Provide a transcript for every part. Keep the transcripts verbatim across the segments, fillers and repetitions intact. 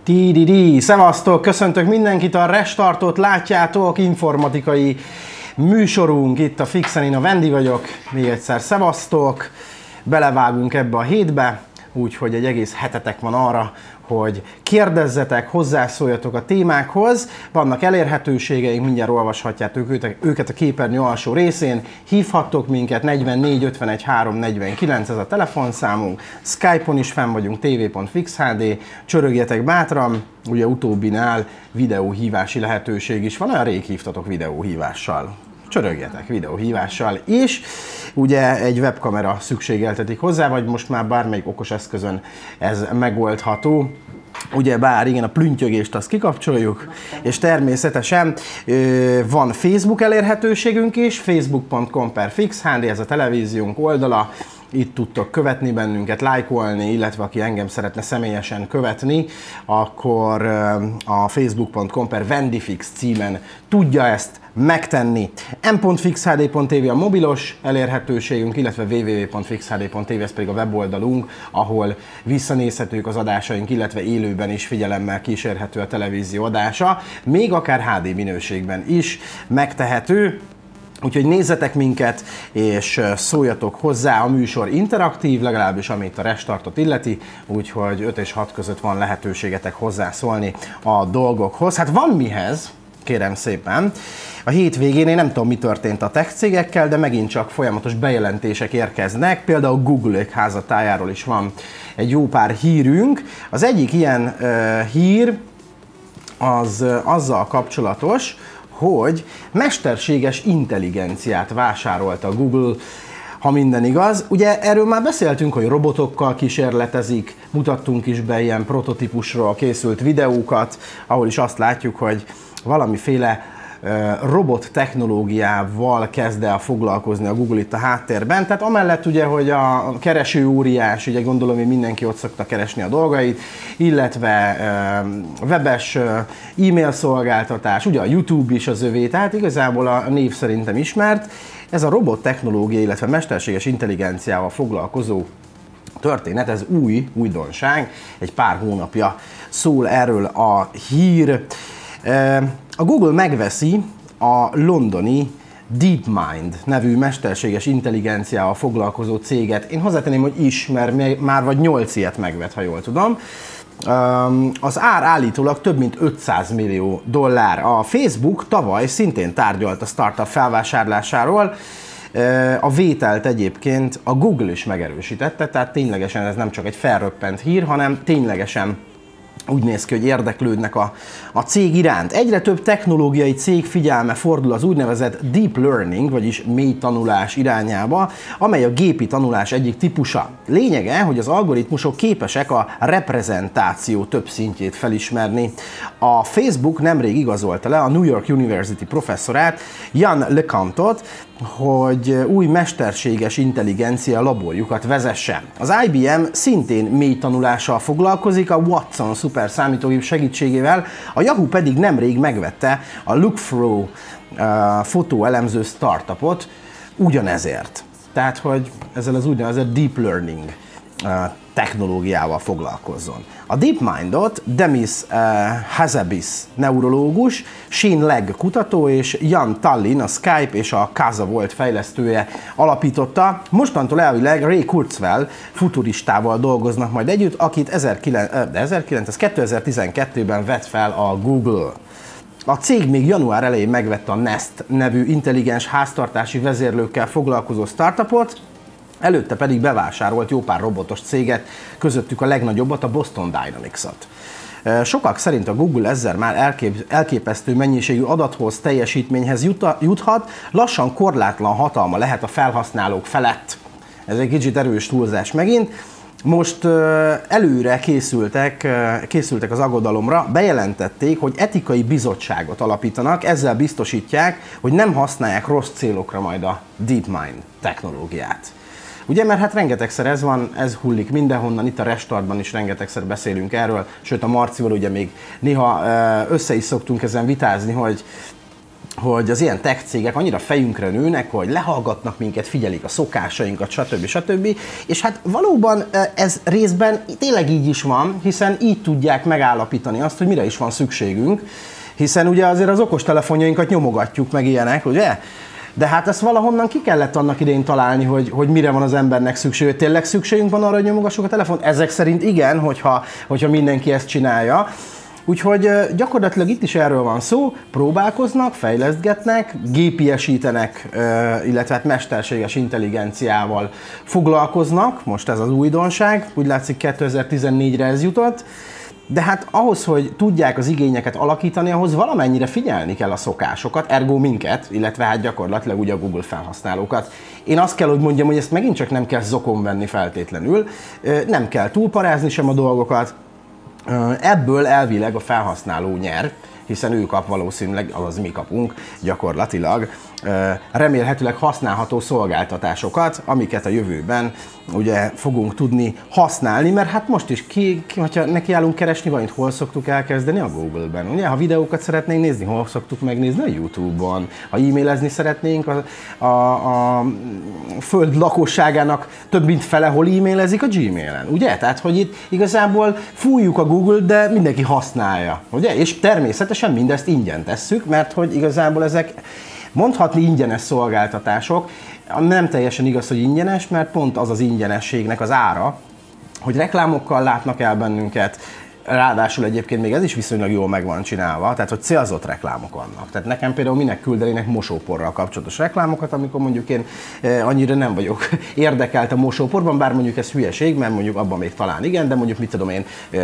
Tididi, szevasztok, köszöntök mindenkit, a Restartot látjátok, informatikai műsorunk, itt a Fixen, én a Vendi vagyok, még egyszer szevasztok, belevágunk ebbe a hétbe, úgyhogy egy egész hetetek van arra, hogy kérdezzetek, hozzászóljatok a témákhoz, vannak elérhetőségeink, mindjárt olvashatjátok őket a képernyő alsó részén, hívhattok minket, negyvennégy ötvenegy három negyvenkilenc, ez a telefonszámunk, Skype-on is fenn vagyunk, tv pont fixhd, csörögjetek bátran, ugye utóbbinál videóhívási lehetőség is van, olyan rég hívtatok videóhívással. Csörögjetek videóhívással is. Ugye egy webkamera szükségeltetik hozzá, vagy most már bármelyik okos eszközön ez megoldható. Ugye bár igen, a plüntjögést azt kikapcsoljuk, és természetesen ö, van Facebook elérhetőségünk is, facebook pont com per fixhd, ez a televíziónk oldala. Itt tudtok követni bennünket, lájkolni, illetve aki engem szeretne személyesen követni, akkor a facebook pont com per vendifix címen tudja ezt megtenni. m pont fixhd pont tv a mobilos elérhetőségünk, illetve www pont fixhd pont tv, ez pedig a weboldalunk, ahol visszanézhetők az adásaink, illetve élőben is figyelemmel kísérhető a televízió adása, még akár há dé minőségben is megtehető. Úgyhogy nézzetek minket, és szóljatok hozzá, a műsor interaktív, legalábbis amit a Restartot illeti, úgyhogy öt és hat között van lehetőségetek hozzászólni a dolgokhoz. Hát van mihez, kérem szépen. A hétvégén én nem tudom, mi történt a tech cégekkel, de megint csak folyamatos bejelentések érkeznek, például Google-ék házatájáról is van egy jó pár hírünk. Az egyik ilyen uh, hír az uh, azzal kapcsolatos, hogy mesterséges intelligenciát vásárolt a Google, ha minden igaz. Ugye erről már beszéltünk, hogy robotokkal kísérletezik, mutattunk is be ilyen prototípusról készült videókat, ahol is azt látjuk, hogy valamiféle robot technológiával kezd el foglalkozni a Google itt a háttérben. Tehát amellett ugye, hogy a kereső óriás, ugye gondolom, hogy mindenki ott szokta keresni a dolgait, illetve webes e-mail szolgáltatás, ugye a YouTube is az övé, tehát igazából a név szerintem ismert. Ez a robot technológia, illetve mesterséges intelligenciával foglalkozó történet, ez új, újdonság, egy pár hónapja szól erről a hír. A Google megveszi a londoni DeepMind nevű mesterséges intelligenciával foglalkozó céget. Én hozzátenném, hogy is, mert már vagy nyolc ilyet megvett, ha jól tudom. Az ár állítólag több mint ötszáz millió dollár. A Facebook tavaly szintén tárgyalt a startup felvásárlásáról. A vételt egyébként a Google is megerősítette, tehát ténylegesen ez nem csak egy felröppent hír, hanem ténylegesen úgy néz ki, hogy érdeklődnek a, a cég iránt. Egyre több technológiai cég figyelme fordul az úgynevezett deep learning, vagyis mély tanulás irányába, amely a gépi tanulás egyik típusa. Lényege, hogy az algoritmusok képesek a reprezentáció több szintjét felismerni. A Facebook nemrég igazolta le a New York University professzorát, Jan LeCantot, hogy új mesterséges intelligencia laborjukat vezesse. Az I B M szintén mély tanulással foglalkozik a Watson szuper számítógép segítségével, a Yahoo pedig nemrég megvette a Lookthrough uh, fotóelemző startupot ugyanezért. Tehát, hogy ezzel az úgynevezett deep learning uh, technológiával foglalkozzon. A DeepMindot Demis uh, Hassabis neurológus, Shane Legg kutató és Jan Tallinn, a Skype és a Casa volt fejlesztője alapította. Mostantól elvileg Ray Kurzweil futuristával dolgoznak majd együtt, akit kétezer-tizenkettőben vett fel a Google. A cég még január elején megvette a Nest nevű intelligens háztartási vezérlőkkel foglalkozó startupot, előtte pedig bevásárolt jó pár robotos céget, közöttük a legnagyobbat, a Boston Dynamics-ot. Sokak szerint a Google ezzel már elkép, elképesztő mennyiségű adathoz, teljesítményhez juthat, lassan korlátlan hatalma lehet a felhasználók felett. Ez egy kicsit erős túlzás megint. Most előre készültek, készültek az aggodalomra, bejelentették, hogy etikai bizottságot alapítanak, ezzel biztosítják, hogy nem használják rossz célokra majd a DeepMind technológiát. Ugye, mert hát rengetegszer ez van, ez hullik mindenhonnan, itt a Restartban is rengetegszer beszélünk erről, sőt a Marcival ugye még néha össze is szoktunk ezen vitázni, hogy hogy az ilyen tech cégek annyira fejünkre nőnek, hogy lehallgatnak minket, figyelik a szokásainkat, stb. stb. És hát valóban ez részben tényleg így is van, hiszen így tudják megállapítani azt, hogy mire is van szükségünk, hiszen ugye azért az okostelefonjainkat nyomogatjuk meg ilyenek, ugye? De hát ezt valahonnan ki kellett annak idején találni, hogy, hogy mire van az embernek szükség, hogy tényleg szükségünk van arra, hogy nyomogassuk a telefont? Ezek szerint igen, hogyha, hogyha mindenki ezt csinálja. Úgyhogy gyakorlatilag itt is erről van szó, próbálkoznak, fejlesztgetnek, gépiesítenek, illetve hát mesterséges intelligenciával foglalkoznak, most ez az újdonság, úgy látszik kétezer-tizennégyre ez jutott, de hát ahhoz, hogy tudják az igényeket alakítani, ahhoz valamennyire figyelni kell a szokásokat, ergo minket, illetve hát gyakorlatilag ugye a Google felhasználókat. Én azt kell, hogy mondjam, hogy ezt megint csak nem kell zokon venni feltétlenül, nem kell túlparázni sem a dolgokat, ebből elvileg a felhasználó nyer, hiszen ő kap valószínűleg, azaz mi kapunk gyakorlatilag remélhetőleg használható szolgáltatásokat, amiket a jövőben ugye fogunk tudni használni, mert hát most is ki, ki hogyha nekiállunk keresni valamit, hol szoktuk elkezdeni? A Google-ben. Ugye, ha videókat szeretnénk nézni, hol szoktuk megnézni? A YouTube-on. Ha e-mailezni szeretnénk, a, a, a föld lakosságának több mint fele hol e-mailezik? A Gmailen. Ugye? Tehát, hogy itt igazából fújjuk a Google-t, de mindenki használja. Ugye? És természetesen mindezt ingyen tesszük, mert hogy igazából ezek mondhatni ingyenes szolgáltatások, nem teljesen igaz, hogy ingyenes, mert pont az az ingyenességnek az ára, hogy reklámokkal látnak el bennünket, ráadásul egyébként még ez is viszonylag jól meg van csinálva, tehát hogy célzott reklámok vannak. Tehát nekem például minek küldenének mosóporral kapcsolatos reklámokat, amikor mondjuk én annyira nem vagyok érdekelt a mosóporban, bár mondjuk ez hülyeség, mert mondjuk abban még talán igen, de mondjuk mit tudom én,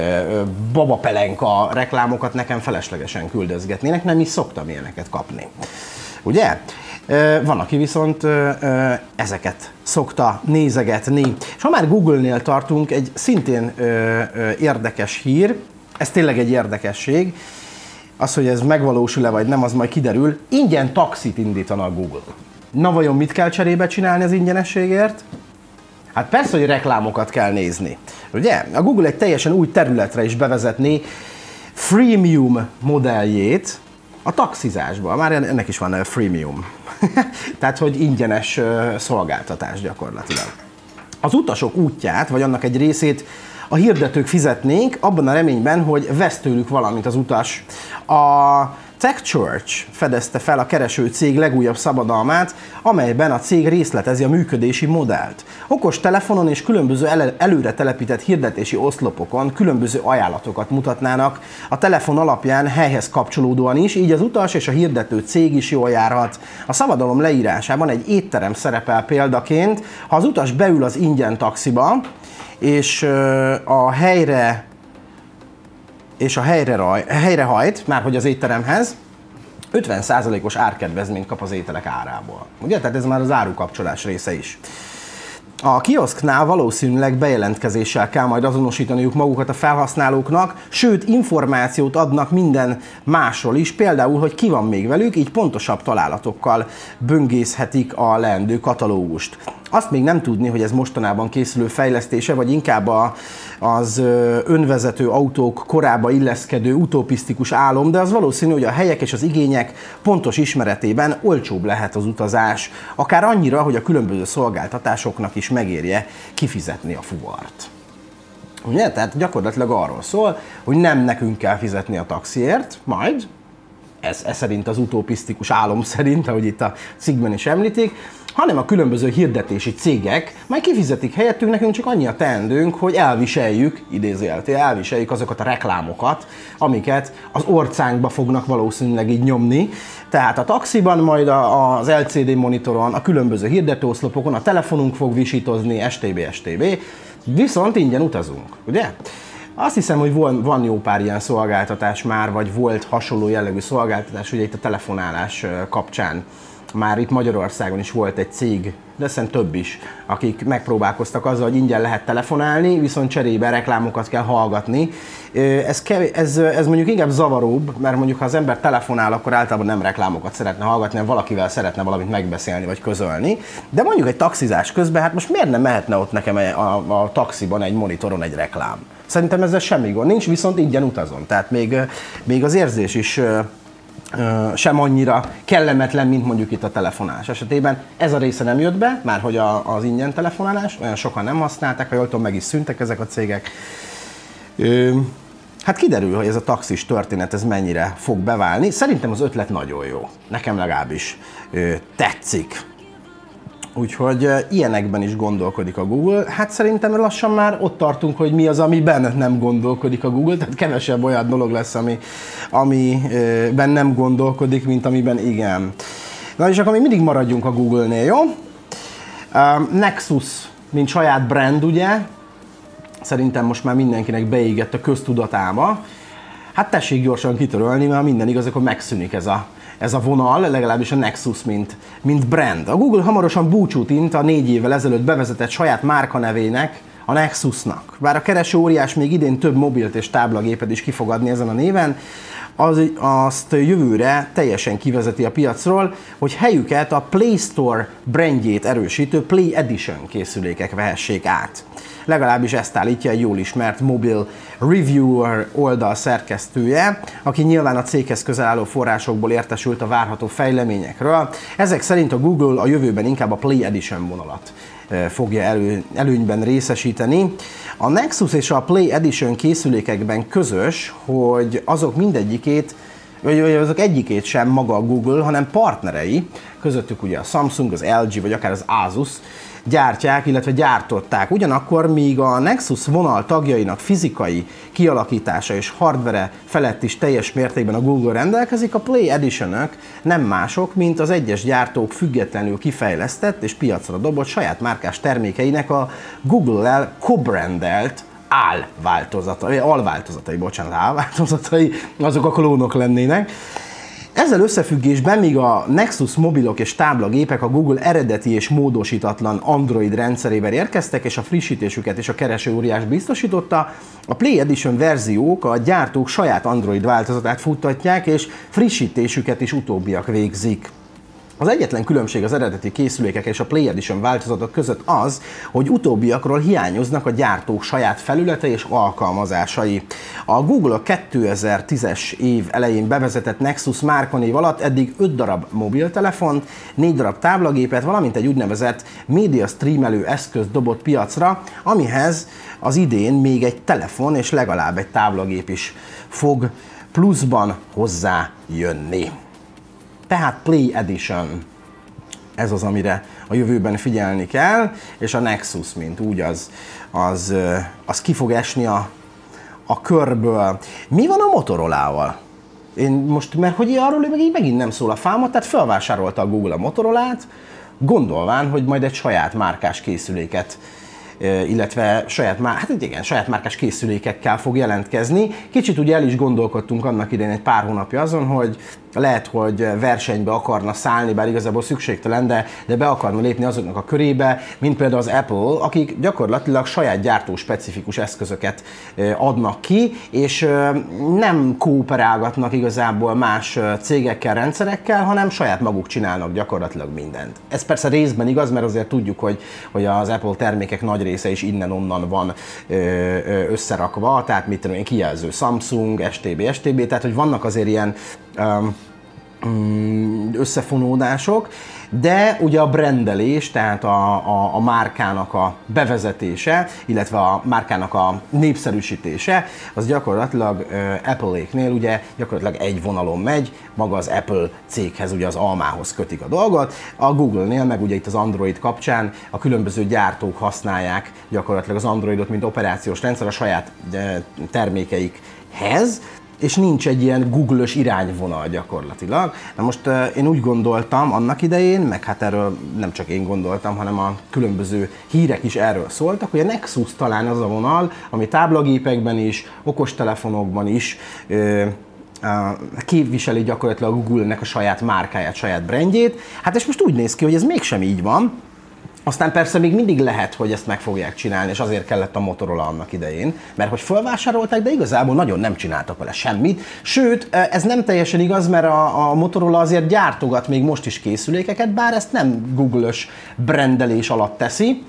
babapelenka reklámokat nekem feleslegesen küldözgetnének, nem is szoktam ilyeneket kapni. Ugye? Van, aki viszont ezeket szokta nézegetni. És ha már Google-nél tartunk, egy szintén érdekes hír, ez tényleg egy érdekesség, az, hogy ez megvalósul-e vagy nem, az majd kiderül, ingyen taxit indítana a Google. Na vajon mit kell cserébe csinálni az ingyenességért? Hát persze, hogy reklámokat kell nézni. Ugye? A Google egy teljesen új területre is bevezetné freemium modelljét, a taxizásban, már ennek is van freemium. Tehát, hogy ingyenes szolgáltatás gyakorlatilag. Az utasok útját, vagy annak egy részét a hirdetők fizetnénk, abban a reményben, hogy vesz tőlük valamit az utas. A TechCrunch fedezte fel a kereső cég legújabb szabadalmát, amelyben a cég részletezi a működési modellt. Okos telefonon és különböző el- előre telepített hirdetési oszlopokon különböző ajánlatokat mutatnának a telefon alapján helyhez kapcsolódóan is, így az utas és a hirdető cég is jól járhat. A szabadalom leírásában egy étterem szerepel példaként, ha az utas beül az ingyen taxiba, és a helyre és a helyre, helyrehajt, már hogy az étteremhez, ötven százalékos árkedvezményt kap az ételek árából. Ugye? Tehát ez már az árukapcsolás része is. A kioszknál valószínűleg bejelentkezéssel kell majd azonosítaniuk magukat a felhasználóknak, sőt információt adnak minden másról is, például, hogy ki van még velük, így pontosabb találatokkal böngészhetik a leendő katalógust. Azt még nem tudni, hogy ez mostanában készülő fejlesztése, vagy inkább a, az önvezető autók korába illeszkedő utopisztikus álom, de az valószínű, hogy a helyek és az igények pontos ismeretében olcsóbb lehet az utazás, akár annyira, hogy a különböző szolgáltatásoknak is megérje kifizetni a fuvart. Ugye? Tehát gyakorlatilag arról szól, hogy nem nekünk kell fizetni a taxiért, majd, ez, ez szerint az utopisztikus álom szerint, ahogy itt a cikkben is említik, hanem a különböző hirdetési cégek majd kifizetik helyettünk, nekünk csak annyi a teendőnk, hogy elviseljük, idézőjeltél, elviseljük azokat a reklámokat, amiket az orcánkba fognak valószínűleg így nyomni. Tehát a taxiban, majd az el cé dé monitoron, a különböző hirdetőoszlopokon, a telefonunk fog visítozni, stb. stb. Viszont ingyen utazunk, ugye? Azt hiszem, hogy van jó pár ilyen szolgáltatás már, vagy volt hasonló jellegű szolgáltatás, ugye itt a telefonálás kapcsán. Már itt Magyarországon is volt egy cég, de szerintem több is, akik megpróbálkoztak azzal, hogy ingyen lehet telefonálni, viszont cserébe reklámokat kell hallgatni. Ez, ez, ez mondjuk inkább zavaróbb, mert mondjuk ha az ember telefonál, akkor általában nem reklámokat szeretne hallgatni, hanem valakivel szeretne valamit megbeszélni vagy közölni. De mondjuk egy taxizás közben, hát most miért nem mehetne ott nekem a, a, a taxiban egy monitoron egy reklám? Szerintem ezzel semmi gond nincs, viszont ingyen utazom. Tehát még, még az érzés is sem annyira kellemetlen, mint mondjuk itt a telefonálás esetében. Ez a része nem jött be, már hogy a, az ingyen telefonálás, olyan sokan nem használták, ha jól tudom, meg is szűntek ezek a cégek. Hát kiderül, hogy ez a taxis történet ez mennyire fog beválni. Szerintem az ötlet nagyon jó. Nekem legalábbis tetszik. Úgyhogy ilyenekben is gondolkodik a Google. Hát szerintem lassan már ott tartunk, hogy mi az, amiben nem gondolkodik a Google. Tehát kevesebb olyan dolog lesz, ami, amiben nem gondolkodik, mint amiben igen. Na és akkor még mindig maradjunk a Google-nél, jó? Nexus, mint saját brand, ugye? Szerintem most már mindenkinek beégett a köztudatába. Hát tessék gyorsan kitörölni, mert minden igaz, akkor megszűnik ez a, ez a vonal, legalábbis a Nexus, mint, mint brand. A Google hamarosan búcsút int a négy évvel ezelőtt bevezetett saját márkanevének, a Nexusnak. Bár a kereső óriás még idén több mobilt és táblagépet is ki fog adni ezen a néven, az, azt jövőre teljesen kivezeti a piacról, hogy helyüket a Play Store brandjét erősítő Play Edition készülékek vehessék át. Legalábbis ezt állítja egy jól ismert mobil reviewer oldal szerkesztője, aki nyilván a céghez közel álló forrásokból értesült a várható fejleményekről. Ezek szerint a Google a jövőben inkább a Play Edition vonalat fogja elő, előnyben részesíteni. A Nexus és a Play Edition készülékekben közös, hogy azok mindegyikét, vagy azok egyikét sem maga a Google, hanem partnerei, közöttük ugye a Samsung, az el gé vagy akár az Asus gyártják, illetve gyártották. Ugyanakkor míg a Nexus vonal tagjainak fizikai kialakítása és hardvere felett is teljes mértékben a Google rendelkezik, a Play Edition-ök nem mások, mint az egyes gyártók függetlenül kifejlesztett és piacra dobott saját márkás termékeinek a Google-lel co-brandelt álváltozatai, alváltozatai, bocsánat, álváltozatai, azok a klónok lennének. Ezzel összefüggésben, míg a Nexus mobilok és táblagépek a Google eredeti és módosítatlan Android rendszerében érkeztek, és a frissítésüket és a kereső óriás biztosította, a Play Edition verziók a gyártók saját Android változatát futtatják, és frissítésüket is utóbbiak végzik. Az egyetlen különbség az eredeti készülékek és a Play Edition változatok között az, hogy utóbbiakról hiányoznak a gyártók saját felülete és alkalmazásai. A Google a kétezer-tízes év elején bevezetett Nexus márkanév alatt eddig öt darab mobiltelefont, négy darab táblagépet, valamint egy úgynevezett média streamelő eszközt dobott piacra, amihez az idén még egy telefon és legalább egy táblagép is fog pluszban hozzájönni. Tehát Play Edition, ez az, amire a jövőben figyelni kell, és a Nexus, mint úgy, az, az, az ki fog esni a, a körből. Mi van a Motorolával? Én most, mert hogy arról meg így megint nem szól a fáma, tehát felvásárolta a Google a Motorolát, gondolván, hogy majd egy saját márkás készüléket, illetve saját, hát igen, saját márkás készülékekkel fog jelentkezni. Kicsit ugye el is gondolkodtunk annak idején egy pár hónapja azon, hogy lehet, hogy versenybe akarna szállni, bár igazából szükségtelen, de, de be akarna lépni azoknak a körébe, mint például az Apple, akik gyakorlatilag saját gyártó specifikus eszközöket adnak ki, és nem kooperálgatnak igazából más cégekkel, rendszerekkel, hanem saját maguk csinálnak gyakorlatilag mindent. Ez persze részben igaz, mert azért tudjuk, hogy, hogy az Apple termékek nagy része is innen-onnan van összerakva, tehát mit tudom én, kijelző Samsung, es té bé, es té bé, tehát hogy vannak azért ilyen összefonódások, de ugye a brandelés, tehát a, a, a márkának a bevezetése, illetve a márkának a népszerűsítése, az gyakorlatilag uh, Apple-éknél ugye gyakorlatilag egy vonalon megy, maga az Apple céghez, ugye az almához kötik a dolgot, a Google-nél meg ugye itt az Android kapcsán a különböző gyártók használják gyakorlatilag az Androidot, mint operációs rendszer a saját uh, termékeikhez, és nincs egy ilyen Google-ös irányvonal gyakorlatilag. Na most uh, én úgy gondoltam annak idején, meg hát erről nem csak én gondoltam, hanem a különböző hírek is erről szóltak, hogy a Nexus talán az a vonal, ami táblagépekben is, okostelefonokban is uh, uh, képviseli gyakorlatilag a Google-nek a saját márkáját, saját brandjét. Hát és most úgy néz ki, hogy ez mégsem így van. Aztán persze még mindig lehet, hogy ezt meg fogják csinálni, és azért kellett a Motorola annak idején, mert hogy felvásárolták, de igazából nagyon nem csináltak vele semmit. Sőt, ez nem teljesen igaz, mert a, a Motorola azért gyártogat még most is készülékeket, bár ezt nem Google-ös brandelés alatt teszi.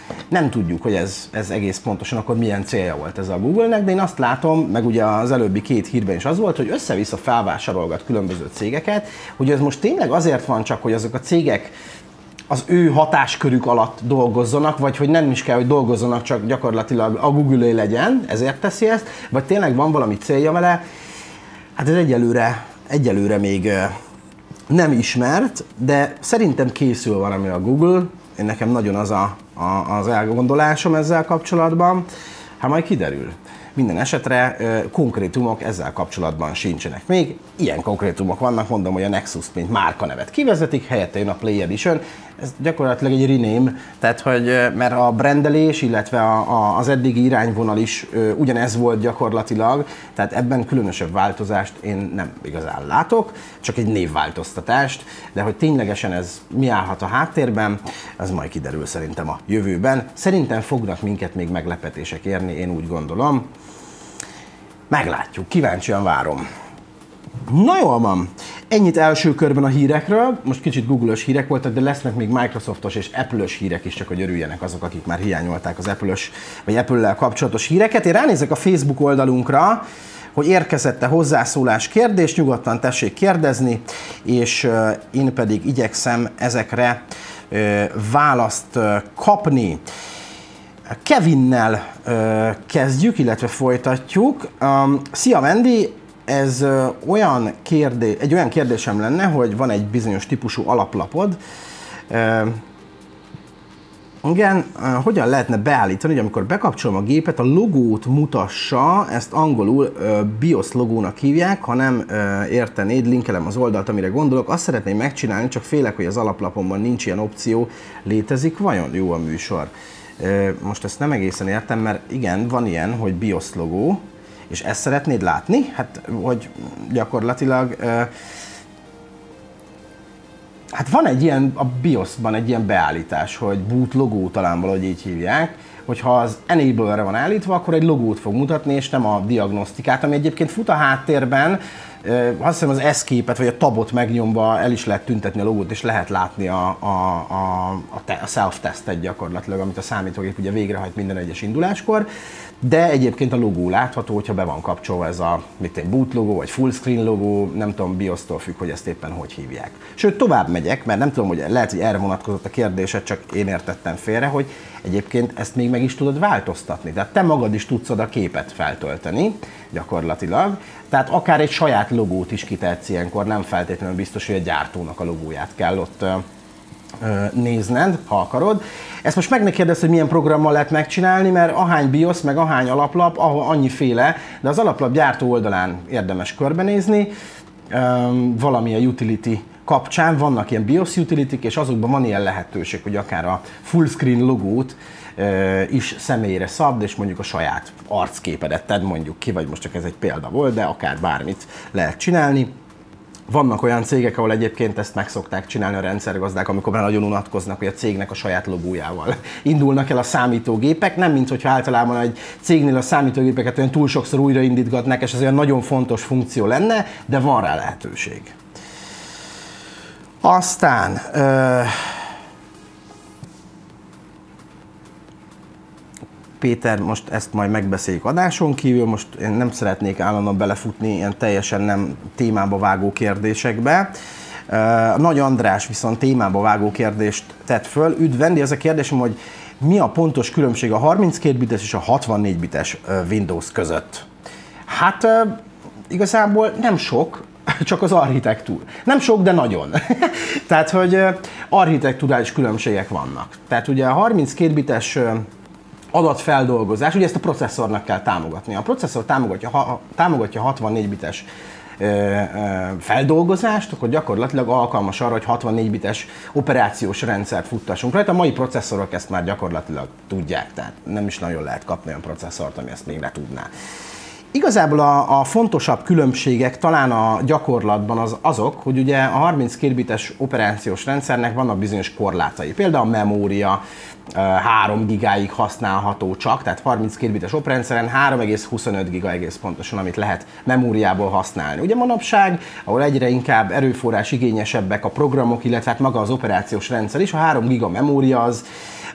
Nem tudjuk, hogy ez, ez egész pontosan akkor milyen célja volt ez a Google-nek, de én azt látom, meg ugye az előbbi két hírben is az volt, hogy össze-vissza felvásárolgat különböző cégeket, hogy ez most tényleg azért van csak, hogy azok a cégek az ő hatáskörük alatt dolgozzanak, vagy hogy nem is kell, hogy dolgozzanak, csak gyakorlatilag a Google-é legyen, ezért teszi ezt, vagy tényleg van valami célja vele. Hát ez egyelőre, egyelőre még nem ismert, de szerintem készül valami a Google. Én nekem nagyon az a, a, az elgondolásom ezzel kapcsolatban. Hát majd kiderül. Minden esetre konkrétumok ezzel kapcsolatban sincsenek. Még ilyen konkrétumok vannak, mondom, hogy a Nexus-t mint márkanevet kivezetik, helyette jön a Play Edition. Ez gyakorlatilag egy rename, tehát hogy mert a brandelés, illetve a, a, az eddigi irányvonal is ö, ugyanez volt gyakorlatilag, tehát ebben különösebb változást én nem igazán látok, csak egy névváltoztatást, de hogy ténylegesen ez mi állhat a háttérben, az majd kiderül szerintem a jövőben. Szerintem fognak minket még meglepetések érni, én úgy gondolom. Meglátjuk, kíváncsian várom. Na jól van, ennyit első körben a hírekről, most kicsit Google-ös hírek voltak, de lesznek még Microsoftos és Apple-ös hírek is, csak hogy örüljenek azok, akik már hiányolták az Apple-ös vagy Apple-lel kapcsolatos híreket. Én ránézek a Facebook oldalunkra, hogy érkezett-e hozzászólás, kérdés, nyugodtan tessék kérdezni, és én pedig igyekszem ezekre választ kapni. Kevinnel kezdjük, illetve folytatjuk. Szia Vendi! Ez olyan kérdés, egy olyan kérdésem lenne, hogy van egy bizonyos típusú alaplapod. Igen, hogyan lehetne beállítani, hogy amikor bekapcsolom a gépet, a logót mutassa, ezt angolul BIOS logónak hívják, ha nem értenéd, linkelem az oldalt, amire gondolok. Azt szeretném megcsinálni, csak félek, hogy az alaplapomban nincs ilyen opció. Létezik vajon? Jó a műsor. Most ezt nem egészen értem, mert igen, van ilyen, hogy BIOS logó, és ezt szeretnéd látni? Hát, hogy gyakorlatilag, hát van egy ilyen, a BIOS-ban egy ilyen beállítás, hogy boot logó talán valahogy így hívják, hogyha az Enable-re van állítva, akkor egy logót fog mutatni, és nem a diagnosztikát, ami egyébként fut a háttérben. Azt hiszem az Escape-et vagy a tabot megnyomva el is lehet tüntetni a logót, és lehet látni a, a, a, a self-testet gyakorlatilag, amit a számítógép ugye végrehajt minden egyes induláskor. De egyébként a logó látható, hogyha be van kapcsolva ez a mit egy boot logó, vagy full screen logó, nem tudom, BIOS-tól függ, hogy ezt éppen hogy hívják. Sőt, tovább megyek, mert nem tudom, hogy lehet, hogy erre vonatkozott a kérdésed, csak én értettem félre, hogy egyébként ezt még meg is tudod változtatni. Tehát te magad is tudsz oda képet feltölteni, gyakorlatilag. Tehát akár egy saját logót is kitehetsz ilyenkor, nem feltétlenül biztos, hogy a gyártónak a logóját kell ott nézned, ha akarod. Ezt most meg ne kérdezz, hogy milyen programmal lehet megcsinálni, mert ahány BIOS, meg ahány alaplap, ahol annyiféle, de az alaplap gyártó oldalán érdemes körbenézni. Valamilyen utility kapcsán vannak ilyen BIOS utility-k, és azokban van ilyen lehetőség, hogy akár a full screen logót is személyre szabd, és mondjuk a saját arcképedet tedd mondjuk ki, vagy most csak ez egy példa volt, de akár bármit lehet csinálni. Vannak olyan cégek, ahol egyébként ezt meg szokták csinálni a rendszergazdák, amikor már nagyon unatkoznak, hogy a cégnek a saját logójával indulnak el a számítógépek. Nem mint hogyha általában egy cégnél a számítógépeket olyan túl sokszor újraindítgatnak, és ez olyan nagyon fontos funkció lenne, de van rá lehetőség. Aztán... Ö... Péter, most ezt majd megbeszéljük adáson kívül, most én nem szeretnék állandóan belefutni ilyen teljesen nem témába vágó kérdésekbe. Nagy András viszont témába vágó kérdést tett föl. Üdv Vendi, ez a kérdésem, hogy mi a pontos különbség a harminckét bites és a hatvannégy bites Windows között? Hát igazából nem sok, csak az architektúra. Nem sok, de nagyon. Tehát, hogy architekturális különbségek vannak. Tehát ugye a harminckét bites adatfeldolgozás, ugye ezt a processzornak kell támogatni. A processzor támogatja, ha, támogatja hatvannégy bites ö, ö, feldolgozást, akkor gyakorlatilag alkalmas arra, hogy hatvannégy bites operációs rendszert futtassunk rajta. A mai processzorok ezt már gyakorlatilag tudják, tehát nem is nagyon lehet kapni olyan processzort, ami ezt még ne tudná. Igazából a, a fontosabb különbségek talán a gyakorlatban az azok, hogy ugye a harminckét bites operációs rendszernek vannak bizonyos korlátai. Például a memória három gigáig használható csak, tehát harminckét bites operárendszeren három egész huszonöt giga egész pontosan, amit lehet memóriából használni. Ugye manapság, ahol egyre inkább erőforrás igényesebbek a programok, illetve hát maga az operációs rendszer is, a három giga memória az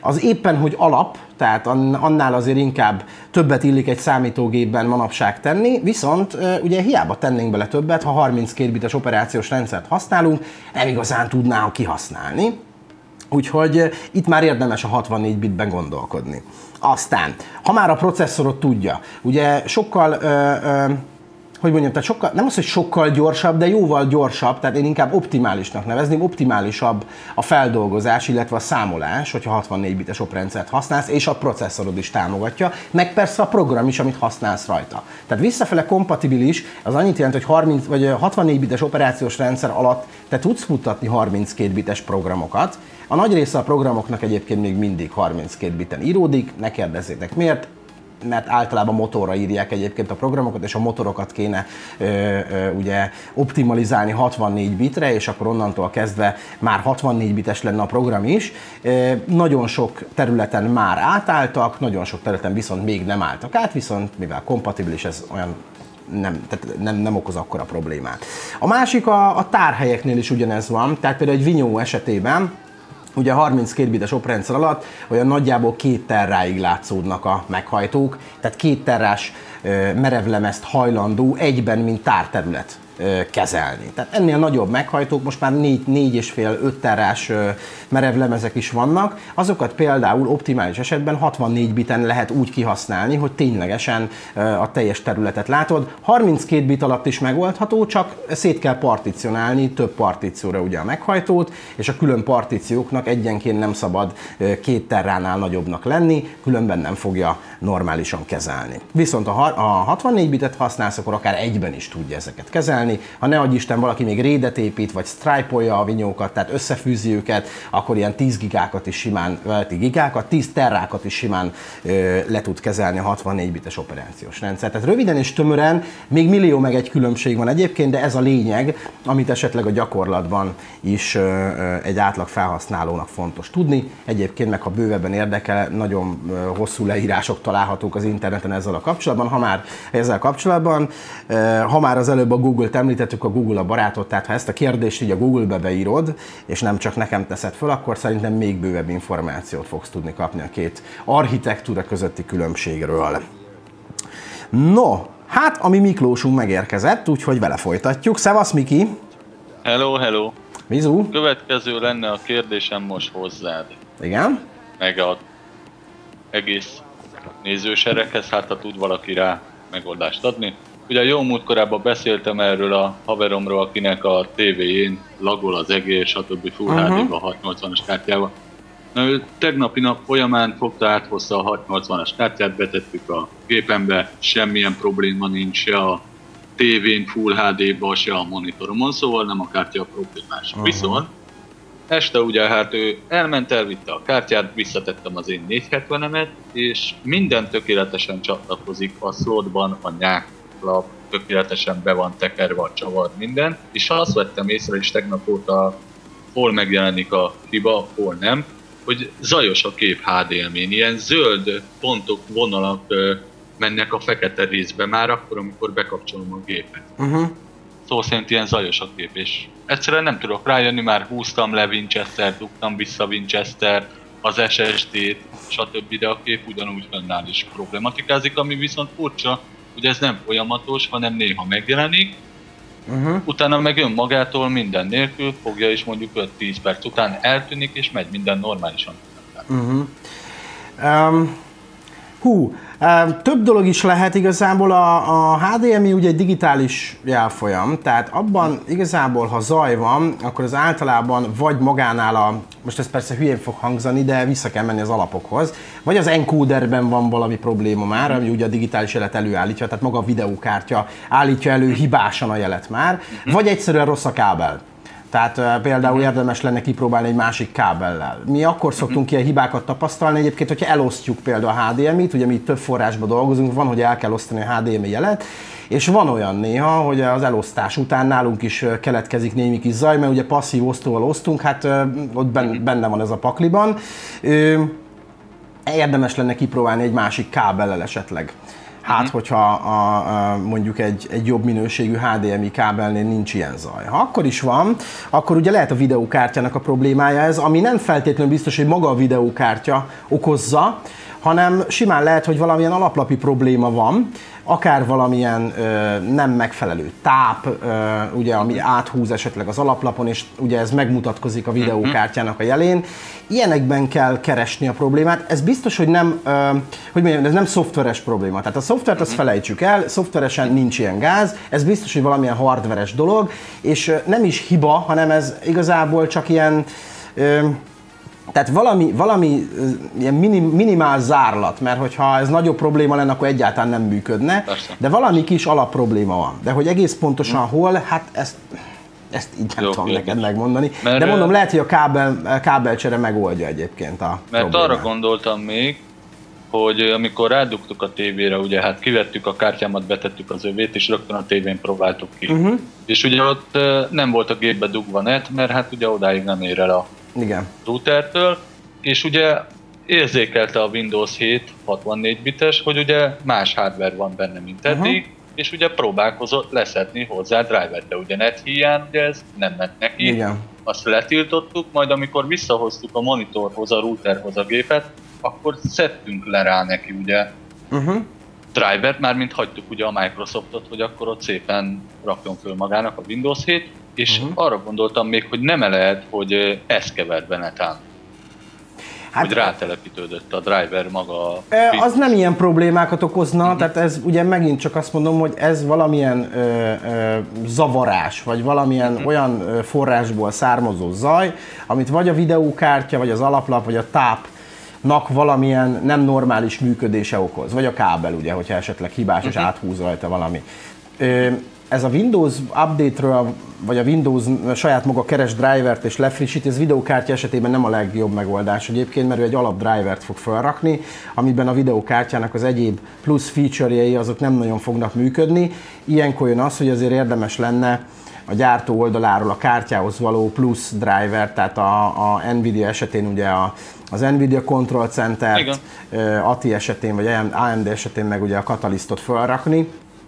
az éppen, hogy alap, tehát annál azért inkább többet illik egy számítógépben manapság tenni, viszont ugye hiába tennénk bele többet, ha harminckét bites operációs rendszert használunk, nem igazán tudnánk kihasználni. Úgyhogy itt már érdemes a hatvannégy bitben gondolkodni. Aztán, ha már a processzorot tudja, ugye sokkal, ö, ö, hogy mondjam, tehát sokkal, nem az, hogy sokkal gyorsabb, de jóval gyorsabb, tehát én inkább optimálisnak nevezném, optimálisabb a feldolgozás, illetve a számolás, hogyha hatvannégy bites oprendszert használsz, és a processzorod is támogatja, meg persze a program is, amit használsz rajta. Tehát visszafele kompatibilis, az annyit jelent, hogy harminc, vagy hatvannégy bites operációs rendszer alatt te tudsz futtatni harminckét bites programokat. A nagy része a programoknak egyébként még mindig harminckét biten íródik, ne kérdezzétek miért, mert általában motorra írják egyébként a programokat, és a motorokat kéne ö, ö, ugye optimalizálni hatvannégy bitre, és akkor onnantól kezdve már hatvannégy bites lenne a program is. Ö, nagyon sok területen már átálltak, nagyon sok területen viszont még nem álltak át, viszont mivel kompatibilis, ez olyan nem, tehát nem, nem okoz akkora problémát. A másik a, a tárhelyeknél is ugyanez van, tehát például egy Vinyó esetében, ugye a harminckét bites oprendszer alatt olyan nagyjából két terráig látszódnak a meghajtók, tehát két terrás merevlemezt hajlandó egyben, mint tárterület kezelni. Tehát ennél nagyobb meghajtók, most már négy és fél öt terrás merevlemezek is vannak, azokat például optimális esetben hatvannégy biten lehet úgy kihasználni, hogy ténylegesen a teljes területet látod. harminckét bit alatt is megoldható, csak szét kell particionálni, több partícióra ugye a meghajtót, és a külön partícióknak egyenként nem szabad két terránál nagyobbnak lenni, különben nem fogja normálisan kezelni. Viszont a hatvannégy bitet használsz, akkor akár egyben is tudja ezeket kezelni. Ha ne adj Isten, valaki még rédet épít, vagy stripe-olja a vinyókat, tehát összefűzi őket, akkor ilyen tíz gigákat is simán, vagy gigákat, tíz terrákat is simán ö, le tud kezelni a hatvannégy bites operációs rendszer. Tehát röviden és tömören, még millió meg egy különbség van egyébként, de ez a lényeg, amit esetleg a gyakorlatban is ö, ö, egy átlag felhasználónak fontos tudni. Egyébként meg, ha bővebben érdekel, nagyon ö, hosszú leírások találhatók az interneten ezzel a kapcsolatban. Ha már ezzel kapcsolatban, ö, ha már az előbb a Google-t említettük, a Google a barátot, tehát ha ezt a kérdést így a Google-be beírod, és nem csak nekem teszed föl, akkor szerintem még bővebb információt fogsz tudni kapni a két architektúra közötti különbségről. No, hát a mi Miklósunk megérkezett, úgyhogy vele folytatjuk. Szevasz, Miki! Hello, hello! Mizu? Következő lenne a kérdésem most hozzád. Igen? Meg a egész nézősereghez, hát ha tud valaki rá megoldást adni. Ugye jó múltkorában beszéltem erről a haveromról, akinek a tévéjén lagol az egész, stb. Full uh-huh. há dé-ba a hatszáznyolcvanas kártyával. Na, ő tegnapi nap folyamán fogta, áthozta a hatszáznyolcvanas kártyát, betettük a gépembe, semmilyen probléma nincs se a tévén Full há dé-ba, se a monitoromon, szóval nem a kártya a problémás. Uh-huh. Viszont este ugye hát ő elment, elvitte a kártyát, visszatettem az én négyszázhetvenemet, és minden tökéletesen csatlakozik a slotban, a nyák tökéletesen be van tekerve a csavar, minden, és azt vettem észre, és tegnap óta hol megjelenik a hiba, hol nem, hogy zajos a kép há dé em-én, ilyen zöld pontok, vonalak ö, mennek a fekete részbe már akkor, amikor bekapcsolom a gépet. Uh-huh. Szó szerint ilyen zajos a kép, és egyszerűen nem tudok rájönni, már húztam le Winchester, dugtam vissza Winchester, az es es dét, stb. De a kép ugyanúgy fennáll is problematikázik, ami viszont furcsa, hogy ez nem folyamatos, hanem néha megjelenik, uh-huh. utána meg önmagától minden nélkül fogja, és mondjuk öt-tíz perc után eltűnik, és megy minden normálisan. Uh-huh. Um, hú, um, több dolog is lehet igazából, a, a há dé em i ugye egy digitális jelfolyam, tehát abban igazából, ha zaj van, akkor az általában vagy magánál a, most ez persze hülyén fog hangzani, de vissza kell menni az alapokhoz, vagy az encoderben van valami probléma már, ami ugye a digitális jelet előállítja, tehát maga a videókártya állítja elő hibásan a jelet már, vagy egyszerűen rossz a kábel. Tehát uh, például érdemes lenne kipróbálni egy másik kábellel. Mi akkor szoktunk ilyen hibákat tapasztalni egyébként, hogyha elosztjuk például a há dé em i-t, ugye mi több forrásban dolgozunk, van, hogy el kell osztani a há dé em i jelet, és van olyan néha, hogy az elosztás után nálunk is keletkezik némi kis zaj, mert ugye passzív osztóval osztunk, hát uh, ott benne van ez a pakliban. Uh, érdemes lenne kipróbálni egy másik kábellel esetleg. Hát, uh-huh. hogyha a, a, mondjuk egy, egy jobb minőségű há dé em i kábelnél nincs ilyen zaj. Ha akkor is van, akkor ugye lehet a videókártyának a problémája ez, ami nem feltétlenül biztos, hogy maga a videókártya okozza, hanem simán lehet, hogy valamilyen alaplapi probléma van, akár valamilyen ö, nem megfelelő táp, ö, ugye, ami áthúz esetleg az alaplapon, és ugye ez megmutatkozik a videókártyának a jelén. Ilyenekben kell keresni a problémát. Ez biztos, hogy nem, ö, hogy mondjam, ez nem szoftveres probléma. Tehát a szoftvert azt felejtsük el, szoftveresen nincs ilyen gáz, ez biztos, hogy valamilyen hardveres dolog, és ö, nem is hiba, hanem ez igazából csak ilyen ö, tehát valami, valami ilyen minim, minimál zárlat, mert hogyha ez nagyobb probléma lenne, akkor egyáltalán nem működne, persze. De valami kis alapprobléma van. De hogy egész pontosan hmm. hol, hát ezt, ezt így nem jó, tudom jó, neked megmondani. Mert de mondom, lehet, hogy a kábel, kábelcsere megoldja egyébként a mert problémát. Arra gondoltam még, hogy amikor rádugtuk a tévére, ugye hát kivettük a kártyámat, betettük az övét, és rögtön a tévén próbáltuk ki. Uh-huh. És ugye ott nem volt a gépbe dugva net, mert hát ugye odáig nem ér el a igen. routertől, és ugye érzékelte a Windows hét hatvannégy bites, hogy ugye más hardware van benne, mint eddig, uh-huh. és ugye próbálkozott leszedni hozzá drivert, de ugye net hiány, ugye ez nem ment neki, igen. Azt letiltottuk, majd amikor visszahoztuk a monitorhoz, a routerhoz a gépet, akkor szedtünk le rá neki ugye uh-huh. drivert, mármint hagytuk ugye a Microsoftot, hogy akkor ott szépen rakjon föl magának a Windows hét, és uh-huh. arra gondoltam még, hogy nem lehet, hogy ez kevert be netán. Hát, hogy rátelepítődött a driver maga. Az nem ilyen problémákat okozna, uh-huh. tehát ez ugye megint csak azt mondom, hogy ez valamilyen ö, ö, zavarás, vagy valamilyen uh-huh. olyan forrásból származó zaj, amit vagy a videókártya, vagy az alaplap, vagy a tápnak valamilyen nem normális működése okoz, vagy a kábel, ugye, hogyha esetleg hibás uh-huh. és áthúz rajta valami. Ö, Ez a Windows update-ről, vagy a Windows saját maga keres drivert és lefrissít, ez videókártya esetében nem a legjobb megoldás egyébként, mert ő egy alap drivert fog felrakni, amiben a videókártyának az egyéb plusz feature-jei azok nem nagyon fognak működni. Ilyenkor jön az, hogy azért érdemes lenne a gyártó oldaláról a kártyához való plusz driver, tehát a, a Nvidia esetén ugye a, az Nvidia Control Center-t, á té i esetén vagy á em dé esetén meg ugye a Catalystot felrakni,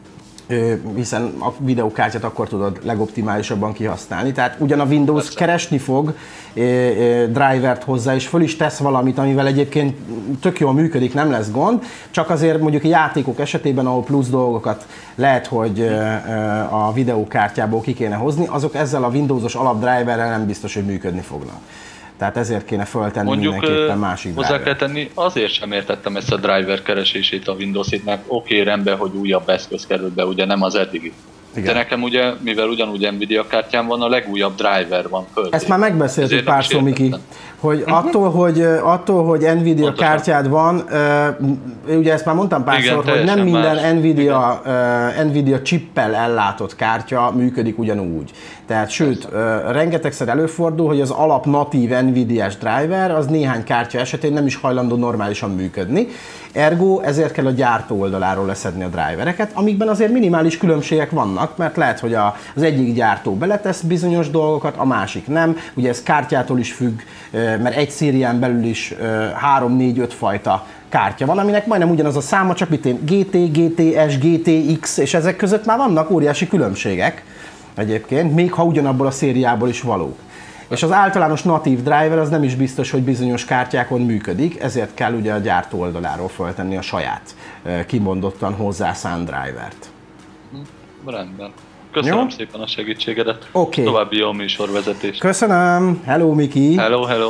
hiszen a videókártyát akkor tudod legoptimálisabban kihasználni. Tehát ugyan a Windows Persze. keresni fog e, e, drivert hozzá, és föl is tesz valamit, amivel egyébként tök jól működik, nem lesz gond, csak azért mondjuk a játékok esetében, ahol plusz dolgokat lehet, hogy e, a videókártyából ki kéne hozni, azok ezzel a Windowsos alapdriverrel nem biztos, hogy működni fognak. Tehát ezért kéne föltenni mondjuk, mindenképpen másik hozzá driver. Kell tenni, azért sem értettem ezt a driver keresését a Windows hétnek, oké, okay, rendben, hogy újabb eszköz került be, ugye nem az eddigi. Igen. De nekem ugye, mivel ugyanúgy Nvidia kártyám van, a legújabb driver van föl. Ezt már megbeszéltük párszor, Miki, hogy attól, hogy, attól, hogy Nvidia Pontosan. Kártyád van, ugye ezt már mondtam párszor, hogy nem minden más. Nvidia, uh, Nvidia chippel ellátott kártya működik ugyanúgy. Tehát sőt, uh, rengetegszer előfordul, hogy az alap natív Nvidia-s driver az néhány kártya esetén nem is hajlandó normálisan működni. Ergo ezért kell a gyártó oldaláról leszedni a drivereket, amikben azért minimális különbségek vannak, mert lehet, hogy az egyik gyártó beletesz bizonyos dolgokat, a másik nem. Ugye ez kártyától is függ, mert egy szérián belül is három négy öt fajta kártya van, aminek majdnem ugyanaz a száma, csak mit én gé té, gé té es, gé té iksz, és ezek között már vannak óriási különbségek egyébként, még ha ugyanabból a szériából is valók. És az általános natív driver az nem is biztos, hogy bizonyos kártyákon működik, ezért kell ugye a gyártó oldaláról föltenni a saját kimondottan hozzászánt drivert. Rendben. Köszönöm jó? Szépen a segítségedet. Okay. További jó műsorvezetést. Köszönöm. Hello, Miki. Hello, hello.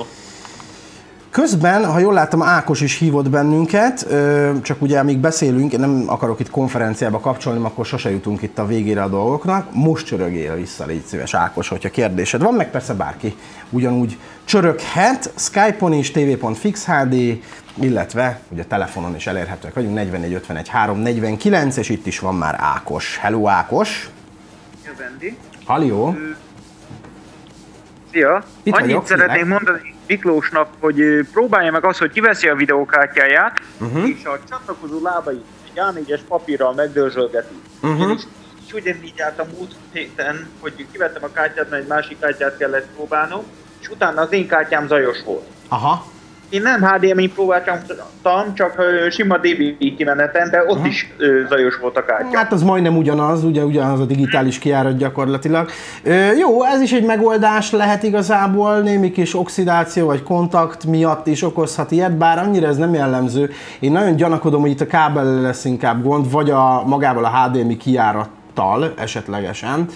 Közben, ha jól láttam, Ákos is hívott bennünket, csak ugye amíg beszélünk, én nem akarok itt konferenciába kapcsolni, akkor sose jutunk itt a végére a dolgoknak. Most csörögjél vissza, légy szíves, Ákos, hogyha kérdésed van, meg persze bárki ugyanúgy csöröghet. Skype-on is, té vé pont fix há dé, illetve ugye telefonon is elérhetőek vagyunk, negyvennégy ötvenegy három negyvenkilenc, és itt is van már Ákos. Hello, Ákos! Jövendi. Halló! Szia! Itt Annyit vagyok, szeretnék színek. mondani Miklósnak, hogy próbálja meg azt, hogy kiveszi a videókártyáját, uh-huh. és a csatlakozó lábai egy á négyes papírral megdörzsölgeti. Uh-huh. És, és ugyanígy jártam múlt héten, hogy kivettem a kártyát, mert egy másik kártyát kellett próbálnom, és utána az én kártyám zajos volt. Aha. Én nem há dé em i próbáltam, csak sima dé vé dé kimeneten, de ott uh-huh. is ö, zajos volt a kártya. Hát az majdnem ugyanaz, ugye ugyanaz a digitális kijárat gyakorlatilag. Ö, jó, ez is egy megoldás lehet igazából, némi kis oxidáció vagy kontakt miatt is okozhat ilyet, bár annyira ez nem jellemző. Én nagyon gyanakodom, hogy itt a kábellel lesz inkább gond, vagy a magával a há dé em i kijárattal esetlegesen.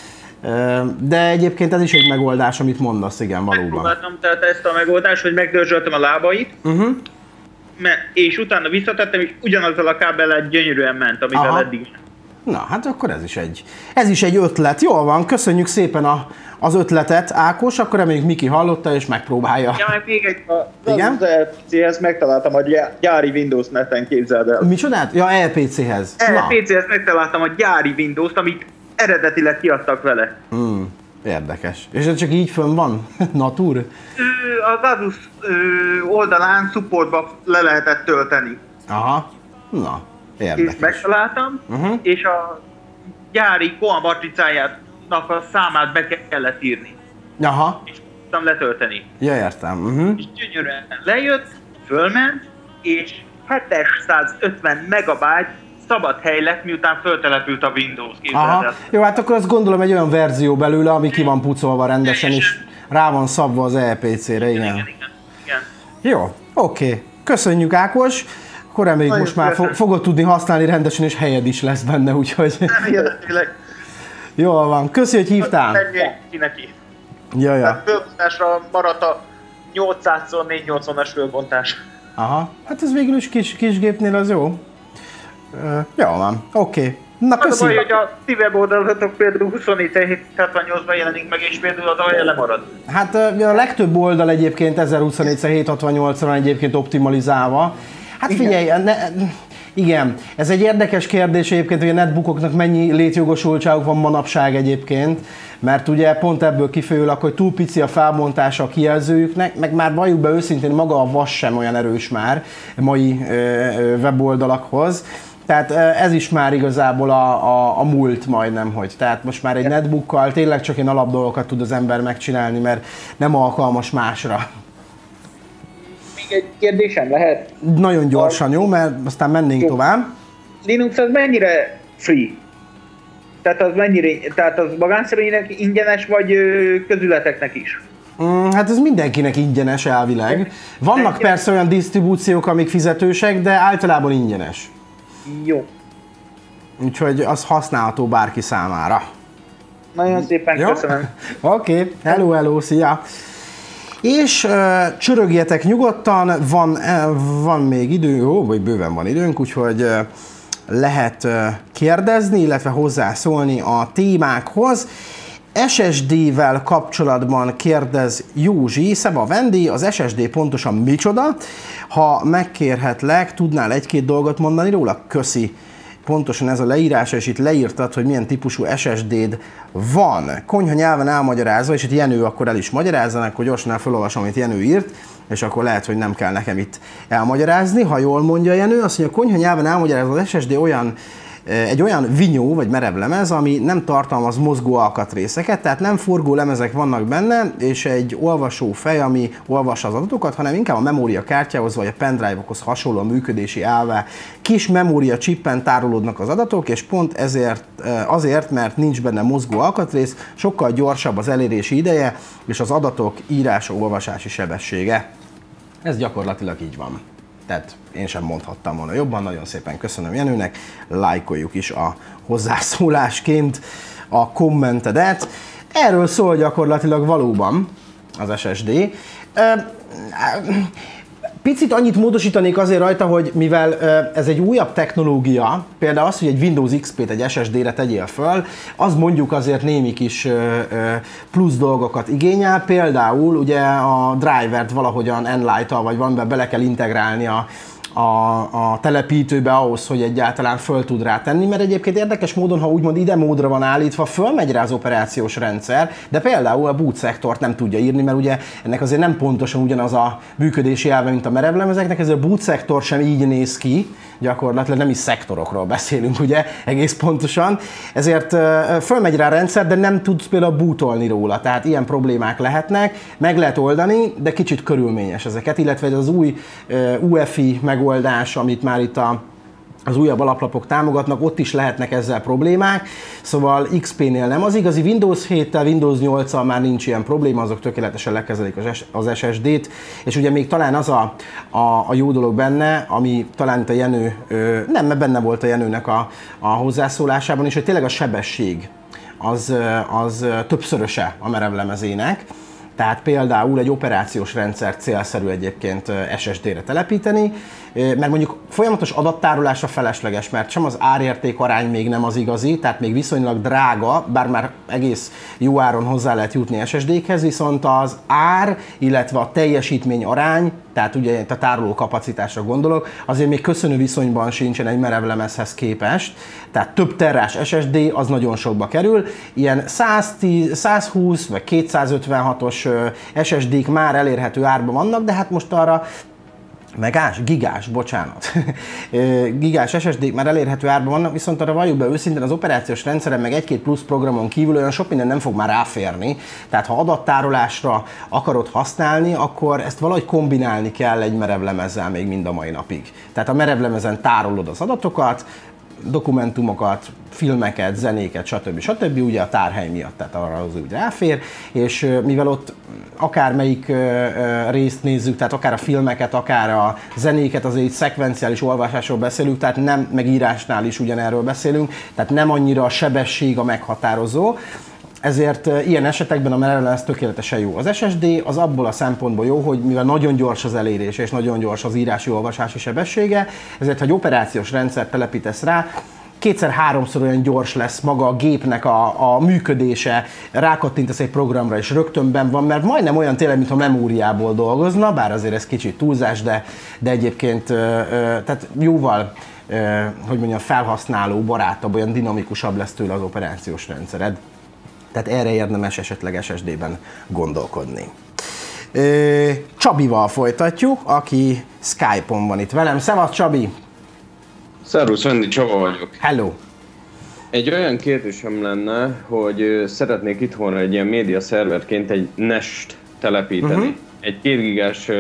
De egyébként ez is egy megoldás, amit mondasz, igen, valóban. Megpróbáltam tehát ezt a megoldást, hogy megdörzsöltem a lábait, uh-huh. és utána visszatettem, és ugyanazzal a kábellel gyönyörűen ment, amivel Aha. eddig. Na, hát akkor ez is egy, ez is egy ötlet. Jól van, köszönjük szépen a, az ötletet, Ákos, akkor reméljük Miki hallotta és megpróbálja. Ja, meg még egy, a, igen? Az el pé céhez megtaláltam a gyári Windows neten, képzeld el. Micsodát? Ja, el pé céhez. el pé céhez megtaláltam a gyári Windows-t, amit eredetileg kiadtak vele. Hmm, érdekes. És ez csak így fönn van? Natur? Az Asus oldalán supportba le lehetett tölteni. Aha, na, érdekes. És megtaláltam, uh-huh. és a gyári Koa matricájának a számát be kellett írni. Aha. És tudtam letölteni. Ja, értem. Uh-huh. És gyönyörűen lejött, fölment, és hétszázötven megabyte szabad hely lett, miután föltelepült a Windows. Aha. Jó, hát akkor azt gondolom egy olyan verzió belőle, ami ki van pucolva rendesen, és rá van szabva az el pé cére, igen. Igen, igen, igen. Jó, oké. Köszönjük, Ákos. Akkor reméljük most már fo- fogod tudni használni rendesen, és helyed is lesz benne, úgyhogy... Remélhetőleg. Jól van. Köszi, hogy hívtál. Ki neki. Jaj, tehát fölbontásra maradt a nyolcszázszor négyszáznyolcvanas fölbontás. Aha. Hát ez végül is kis, kis gépnél az jó. Uh, jó van, oké. Okay. Na, köszi. Az a baj, hogy a ti weboldalatok például huszonnégy hetvennyolcban jelenik meg, és például az alja lemarad. Hát a legtöbb oldal egyébként ezerhuszonnégy hetvennyolcra van egyébként optimalizálva. Hát figyelj, ne, igen, ez egy érdekes kérdés egyébként, hogy a netbookoknak mennyi létjogosultságuk van manapság egyébként, mert ugye pont ebből kifolyólag, hogy túl pici a felbontása a kijelzőjüknek, meg már valljuk be őszintén, maga a vas sem olyan erős már mai ö, ö, weboldalakhoz. Tehát ez is már igazából a, a, a múlt majdnem, hogy. Tehát most már egy netbookkal tényleg csak ilyen alapdolgokat tud az ember megcsinálni, mert nem alkalmas másra. Még egy kérdésem lehet? Nagyon gyorsan, a... jó? Mert aztán mennénk jó. tovább. Linux az mennyire free? Tehát az mennyire, tehát az magánszemélynek ingyenes, vagy közületeknek is? Mm, hát ez mindenkinek ingyenes elvileg. Vannak persze olyan disztribúciók, amik fizetősek, de általában ingyenes. Jó. Úgyhogy az használható bárki számára. Nagyon szépen jó? Köszönöm. Oké, okay. Hello, hello, szia! És uh, csörögjetek nyugodtan, van, uh, van még idő, jó, vagy bőven van időnk, úgyhogy uh, lehet uh, kérdezni, illetve hozzászólni a témákhoz. es es dé-vel kapcsolatban kérdez Józsi, Szeba Vendi, az es es dé pontosan micsoda? Ha megkérhetlek, tudnál egy-két dolgot mondani róla? Köszi. Pontosan ez a leírása, és itt leírtad, hogy milyen típusú es es dé-d van. Konyha nyelven elmagyarázva, és itt Jenő akkor el is magyarázzanak, hogy gyorsan felolvasom, amit Jenő írt, és akkor lehet, hogy nem kell nekem itt elmagyarázni. Ha jól mondja Jenő, azt mondja, a konyha nyelven elmagyarázva, az es es dé olyan egy olyan vinyó vagy merevlemez, ami nem tartalmaz mozgó alkatrészeket, tehát nem forgó lemezek vannak benne, és egy olvasó fej, ami olvassa az adatokat, hanem inkább a memóriakártyához vagy a pendrive-okhoz hasonló működési elve. Kis memória chippen tárolódnak az adatok, és pont ezért, azért, mert nincs benne mozgó alkatrész, sokkal gyorsabb az elérési ideje, és az adatok írás-olvasási sebessége. Ez gyakorlatilag így van. Tehát én sem mondhattam volna jobban, nagyon szépen köszönöm Jenőnek, lájkoljuk is a hozzászólásként a kommentedet. Erről szól gyakorlatilag valóban az es es dé. Picit annyit módosítanék azért rajta, hogy mivel ez egy újabb technológia, például az, hogy egy Windows iksz pét egy es es dé-re tegyél föl, az mondjuk azért némi kis plusz dolgokat igényel, például ugye a drivert valahogyan Enlight-tal vagy valamiben bele kell integrálni a, a, a telepítőbe ahhoz, hogy egyáltalán föl tud rá tenni, mert egyébként érdekes módon, ha úgymond ide módra van állítva, fölmegy rá az operációs rendszer, de például a boot szektort nem tudja írni, mert ugye ennek azért nem pontosan ugyanaz a működési elve, mint a merevlemezeknek, ezért a boot szektor sem így néz ki, gyakorlatilag nem is szektorokról beszélünk, ugye, egész pontosan, ezért fölmegy rá a rendszer, de nem tudsz például bootolni róla, tehát ilyen problémák lehetnek, meg lehet oldani, de kicsit körülményes ezeket, illetve az új u e f i megoldás, amit már itt a az újabb alaplapok támogatnak, ott is lehetnek ezzel problémák, szóval iksz pé-nél nem. Az igazi Windows héttel, Windows nyolccal már nincs ilyen probléma, azok tökéletesen lekezelik az es es dét, és ugye még talán az a, a, a jó dolog benne, ami talán itt a Jenő, nem, mert benne volt a Jenőnek a, a hozzászólásában is, hogy tényleg a sebesség az, az többszöröse a merevlemezének. Tehát például egy operációs rendszert célszerű egyébként es es dére telepíteni, mert mondjuk folyamatos adattárolásra felesleges, mert sem az árérték arány még nem az igazi, tehát még viszonylag drága, bár már egész jó áron hozzá lehet jutni es es dékhez, viszont az ár, illetve a teljesítmény arány, tehát ugye a tároló kapacitásra gondolok, azért még köszönő viszonyban sincsen egy merevlemezhez képest, tehát több terrás es es dé az nagyon sokba kerül, ilyen száztíz, százhúsz vagy kétszázötvenhatos es es dék már elérhető árban vannak, de hát most arra megás, gigás, bocsánat, gigás es es dék már elérhető árban vannak, viszont arra valljuk be őszintén, az operációs rendszeren meg egy-két plusz programon kívül olyan sok minden nem fog már ráférni, tehát ha adattárolásra akarod használni, akkor ezt valahogy kombinálni kell egy merevlemezzel még mind a mai napig. Tehát a merevlemezen tárolod az adatokat, dokumentumokat, filmeket, zenéket, stb. stb. Ugye a tárhely miatt, tehát arra az úgy ráfér, és mivel ott akármelyik részt nézzük, tehát akár a filmeket, akár a zenéket, azért itt szekvenciális olvasásról beszélünk, tehát nem, meg írásnál is ugyanerről beszélünk, tehát nem annyira a sebesség a meghatározó, ezért ilyen esetekben a merevlemez tökéletesen jó. Az es es dé az abból a szempontból jó, hogy mivel nagyon gyors az elérés és nagyon gyors az írási olvasási sebessége, ezért ha egy operációs rendszert telepítesz rá, kétszer-háromszor olyan gyors lesz maga a gépnek a, a működése, rákattintasz egy programra és rögtön benn van, mert majdnem olyan tényleg, mintha memóriából dolgozna, bár azért ez kicsit túlzás, de, de egyébként tehát jóval hogy mondjam, felhasználó barátabb, olyan dinamikusabb lesz tőle az operációs rendszered. Tehát erre érdemes esetleg es es dében gondolkodni. Csabival folytatjuk, aki Skype-on van itt velem. Szevasz, Csabi! Szervusz, Vendi, Csaba vagyok. Hello! Egy olyan kérdésem lenne, hogy szeretnék itthonra egy ilyen média szerverként egy nest telepíteni. Uh-huh. Egy két gigás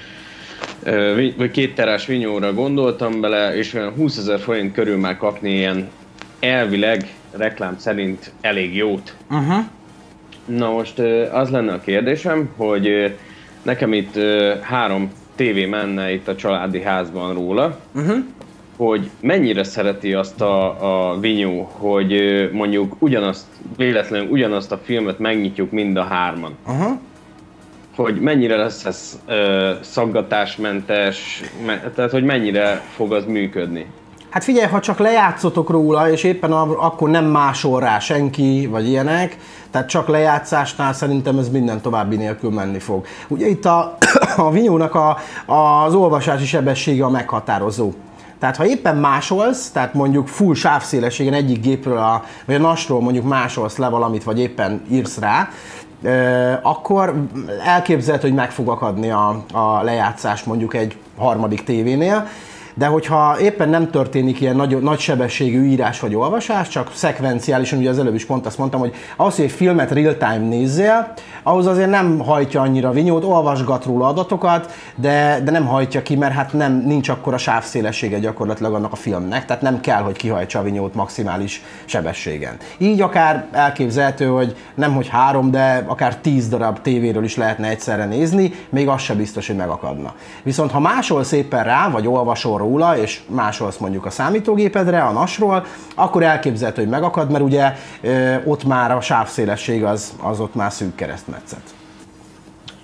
vagy két terás vinyóra gondoltam bele, és olyan húszezer forint körül már kapni ilyen elvileg reklám szerint elég jót. Uh-huh. Na most az lenne a kérdésem, hogy nekem itt három tévé menne itt a családi házban róla, uh-huh. hogy mennyire szereti azt a, a vinyó, hogy mondjuk ugyanazt, véletlenül ugyanazt a filmet megnyitjuk mind a hárman. Uh-huh. Hogy mennyire lesz ez uh, szaggatásmentes, me- tehát hogy mennyire fog az működni. Hát figyelj, ha csak lejátszotok róla, és éppen akkor nem másol rá senki, vagy ilyenek, tehát csak lejátszásnál szerintem ez minden további nélkül menni fog. Ugye itt a, a vinyónak a, az olvasási sebessége a meghatározó. Tehát ha éppen másolsz, tehát mondjuk full sávszélességen egyik gépről, a, vagy a nasról mondjuk másolsz le valamit, vagy éppen írsz rá, akkor elképzelhető, hogy meg fog akadni a, a lejátszás mondjuk egy harmadik tévénél, de hogyha éppen nem történik ilyen nagy, nagy sebességű írás vagy olvasás, csak szekvenciálisan, ugye az előbb is pont azt mondtam, hogy ahhoz, hogy egy filmet real-time nézzél, ahhoz azért nem hajtja annyira a vinyót, olvasgat róla adatokat, de, de nem hajtja ki, mert hát nem, nincs akkora sávszélessége gyakorlatilag annak a filmnek, tehát nem kell, hogy kihajtsa a vinyót maximális sebességen. Így akár elképzelhető, hogy nem hogy három, de akár tíz darab tévéről is lehetne egyszerre nézni, még az sem biztos, hogy megakadna. Viszont ha másolsz éppen rá, vagy olvasol róla, és másolsz mondjuk a számítógépedre, a nasról, akkor elképzelhető, hogy megakad, mert ugye ö, ott már a sávszélesség az, az ott már szűk keresztmetszet.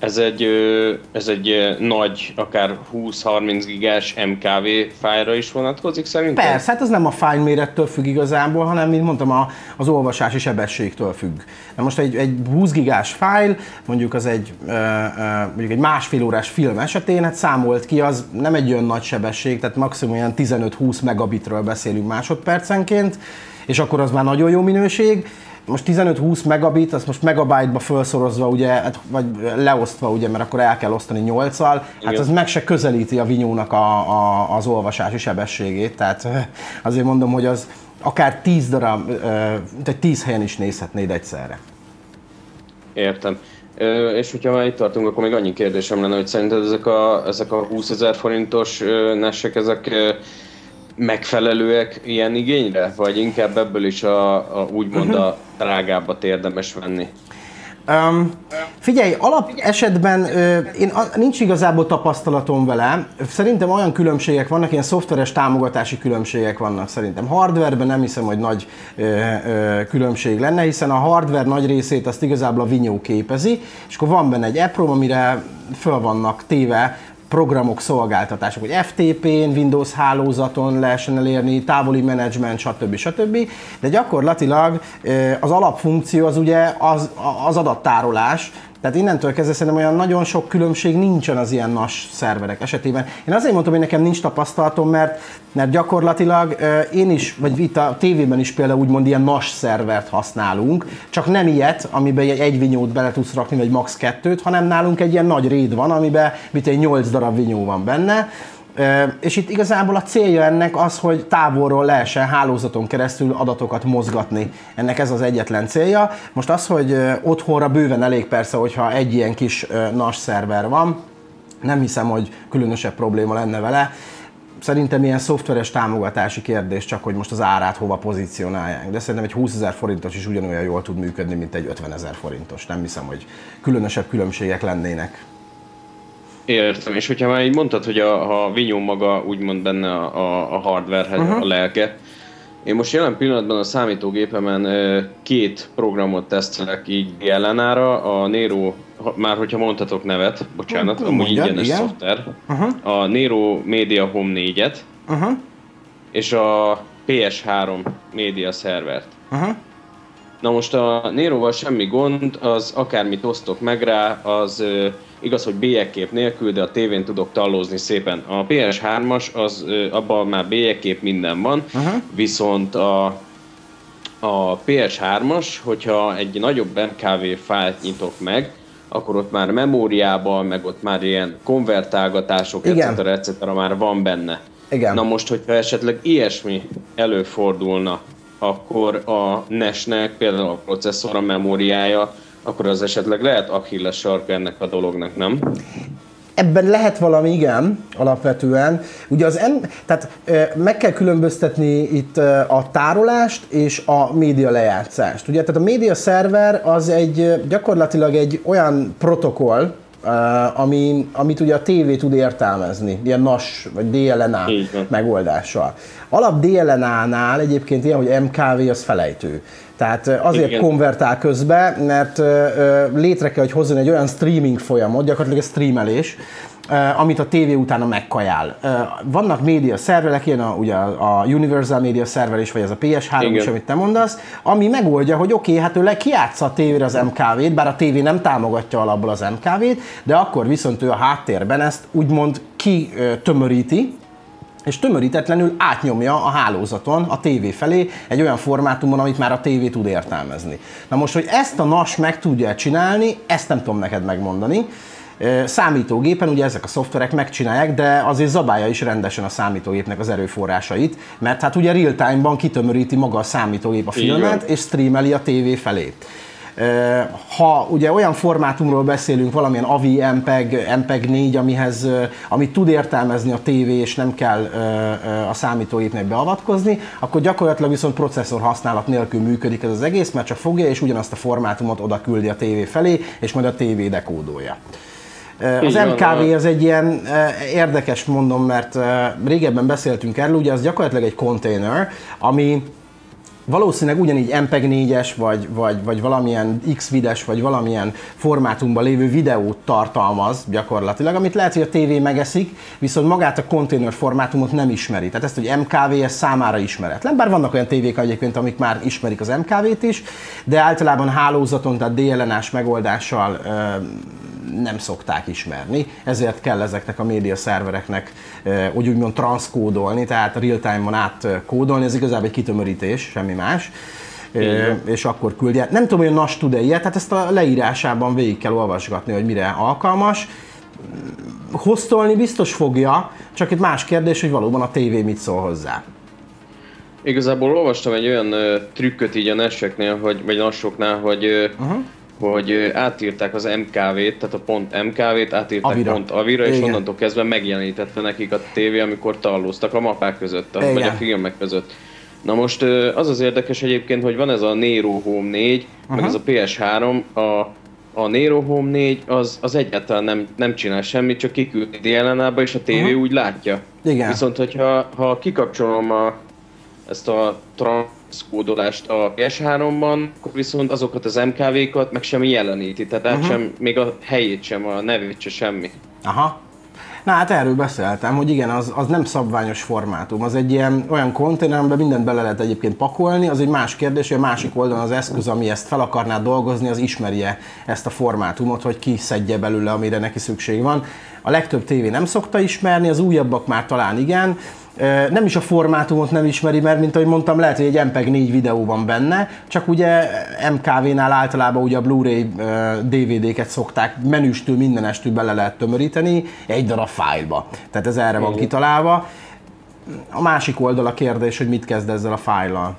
ez egy, ez egy nagy, akár húsz-harminc gigás em ká vé fájlra is vonatkozik szerintem? Persze, hát ez nem a fájl mérettől függ igazából, hanem, mint mondtam, a, az olvasási sebességtől függ. Na most egy, egy húsz gigás fájl, mondjuk az egy, ö, ö, mondjuk egy másfél órás film esetén, hát számolt ki, az nem egy olyan nagy sebesség, tehát maximum olyan tizenöt-húsz megabitről beszélünk másodpercenként, és akkor az már nagyon jó minőség. Most tizenöt-húsz megabit, azt most megabyte-ba felszorozva, ugye, vagy leosztva, ugye, mert akkor el kell osztani nyolccal, hát az meg se közelíti a vinyónak a, a, az olvasási sebességét, tehát azért mondom, hogy az akár tíz darab, tehát tíz helyen is nézhetnéd egyszerre. Értem. És hogyha már itt tartunk, akkor még annyi kérdésem lenne, hogy szerinted ezek a, ezek a húszezer forintos nesek, ezek megfelelőek ilyen igényre? Vagy inkább ebből is a, a úgymond a drágábbat érdemes venni? Um, figyelj, alap esetben uh, én, a, nincs igazából tapasztalatom vele. Szerintem olyan különbségek vannak, ilyen szoftveres támogatási különbségek vannak szerintem. Hardwareben nem hiszem, hogy nagy uh, uh, különbség lenne, hiszen a hardware nagy részét azt igazából a vinyó képezi, és akkor van benne egy EPROM, amire föl vannak téve programok, szolgáltatások, hogy ef té pén, Windows hálózaton lehessen elérni, távoli menedzsment, stb. stb. De gyakorlatilag az alapfunkció az ugye az, az adattárolás, tehát innentől kezdve szerintem olyan nagyon sok különbség nincsen az ilyen nas szerverek esetében. Én azért mondtam, hogy nekem nincs tapasztalatom, mert, mert gyakorlatilag én is, vagy itt a tévében is például úgymond ilyen nas szervert használunk, csak nem ilyet, amiben egy, egy vinyót bele tudsz rakni, vagy max. kettőt, hanem nálunk egy ilyen nagy réd van, amiben mit egy nyolc darab vinyó van benne. És itt igazából a célja ennek az, hogy távolról lehessen hálózaton keresztül adatokat mozgatni. Ennek ez az egyetlen célja. Most az, hogy otthonra bőven elég persze, hogyha egy ilyen kis nas szerver van, nem hiszem, hogy különösebb probléma lenne vele. Szerintem ilyen szoftveres támogatási kérdés, csak hogy most az árát hova pozícionálják. De szerintem egy húszezer forintos is ugyanolyan jól tud működni, mint egy ötvenezer forintos. Nem hiszem, hogy különösebb különbségek lennének. Értem, és hogyha már így mondtad, hogy a, a vinyó maga úgymond benne a, a, a hardwarehez uh-huh. a lelke, én most jelen pillanatban a számítógépemen két programot tesztelek így jelenára, a Nero, már hogyha mondhatok nevet, bocsánat, uh, amúgy ingyenes szoftver, uh-huh. a Nero Media Home négyet, uh-huh. és a pé es három média szervert. Uh-huh. Na most a Neroval semmi gond, az akármit osztok meg rá, az igaz, hogy bélyegkép nélkül, de a tévén tudok tallózni szépen. A pé es hármas, az, abban már bélyegkép minden van, uh-huh. viszont a, a pé es hármas, hogyha egy nagyobb em ká vé fájlt nyitok meg, akkor ott már memóriában, meg ott már ilyen konvertálgatások, et cetera et cetera már van benne. Igen. Na most, hogyha esetleg ilyesmi előfordulna, akkor a nesnek például a processzor, a memóriája, akkor az esetleg lehet Achilles sarka ennek a dolognak, nem? Ebben lehet valami, igen, alapvetően. Ugye az em, tehát meg kell különböztetni itt a tárolást és a média lejátszást. Ugye, tehát a média szerver az egy gyakorlatilag egy olyan protokoll, ami, amit ugye a tévé tud értelmezni, ilyen nas vagy dé el en á megoldással. Alap dé el en á-nál egyébként ilyen, hogy em ká vé az felejtő. Tehát azért igen. konvertál közbe, mert létre kell, hogy hozzon egy olyan streaming folyamot, gyakorlatilag egy streamelés, amit a tévé utána megkajál. Vannak média szerverek, ilyen a, ugye a Universal Media Server is, vagy ez a pé es három is, amit te mondasz, ami megoldja, hogy oké, okay, hát ő kijátsza a tévére az em ká vét, bár a tévé nem támogatja alapból az em ká vét, de akkor viszont ő a háttérben ezt úgymond kitömöríti, és tömörítetlenül átnyomja a hálózaton, a tévé felé egy olyan formátumon, amit már a tévé tud értelmezni. Na most, hogy ezt a nas meg tudja csinálni, ezt nem tudom neked megmondani. Számítógépen ugye ezek a szoftverek megcsinálják, de azért zabálja is rendesen a számítógépnek az erőforrásait, mert hát ugye real-time-ban kitömöríti maga a számítógép a filmet, és streameli a tévé felé. Ha ugye olyan formátumról beszélünk, valamilyen á vé i, em pé e gé, em pé e gé négy, amihez, amit tud értelmezni a tévé, és nem kell a számítógépnek beavatkozni, akkor gyakorlatilag viszont processzor használat nélkül működik ez az egész, mert csak fogja és ugyanazt a formátumot oda küldi a tévé felé, és majd a tévé dekódolja. Az em ká vé az egy ilyen érdekes, mondom, mert régebben beszéltünk erről, ugye az gyakorlatilag egy container, ami valószínűleg ugyanígy em pé e gé négyes, vagy, vagy, vagy valamilyen X-vides, vagy valamilyen formátumban lévő videót tartalmaz gyakorlatilag, amit lehet, hogy a tévé megeszik, viszont magát a konténer formátumot nem ismeri. Tehát ezt, hogy em ká vé, ez számára ismeretlen. Bár vannak olyan tévék egyébként, amik már ismerik az em ká vét is, de általában hálózaton, tehát dé el en á-s megoldással ö, nem szokták ismerni. Ezért kell ezeknek a média szervereknek, ö, úgy úgymond transzkódolni, tehát real-time-on átkódolni, ez igazából egy kitömörítés, semmi más. É, és akkor küldje. Nem tudom, hogy a nas tud-e ilyet, tehát ezt a leírásában végig kell olvasgatni, hogy mire alkalmas. Hoztolni biztos fogja, csak itt más kérdés, hogy valóban a tévé mit szól hozzá. Igazából olvastam egy olyan uh, trükköt így a neseknél, hogy, vagy nassoknál, hogy, uh, uh-huh. hogy uh, átírták az em ká vét, tehát a pont em ká vét átírták Avira. Pont Avira, és onnantól kezdve megjelenítette nekik a tévé, amikor tallóztak a mapák között, a, vagy a filmek között. Na most az az érdekes egyébként, hogy van ez a Nero Home négy, uh-huh. meg ez a pé es három, a, a Nero Home négy az, az egyáltalán nem, nem csinál semmit, csak kiküldi dé el en á-ba és a tévé uh-huh. úgy látja. Igen. Viszont hogyha ha kikapcsolom a, ezt a transzkódolást a pé es háromban, akkor viszont azokat az em ká vékat meg sem jeleníti, tehát uh-huh. sem, még a helyét sem, a nevét sem semmi. Aha. Na hát erről beszéltem, hogy igen, az, az nem szabványos formátum, az egy ilyen olyan konténer, amiben mindent bele lehet egyébként pakolni, az egy más kérdés, hogy a másik oldalon az eszköz, ami ezt fel akarná dolgozni, az ismerje ezt a formátumot, hogy kiszedje belőle, amire neki szükség van. A legtöbb tévé nem szokta ismerni, az újabbak már talán igen. Nem is a formátumot nem ismeri, mert mint ahogy mondtam, lehet, hogy egy em pé e gé négy videó van benne, csak ugye em ká vén-nál általában ugye a Blu-ray dé vé dé-ket szokták menüstől, mindenestől bele lehet tömöríteni egy darab fájlba. Tehát ez erre van kitalálva. A másik oldal a kérdés, hogy mit kezd ezzel a fájllal.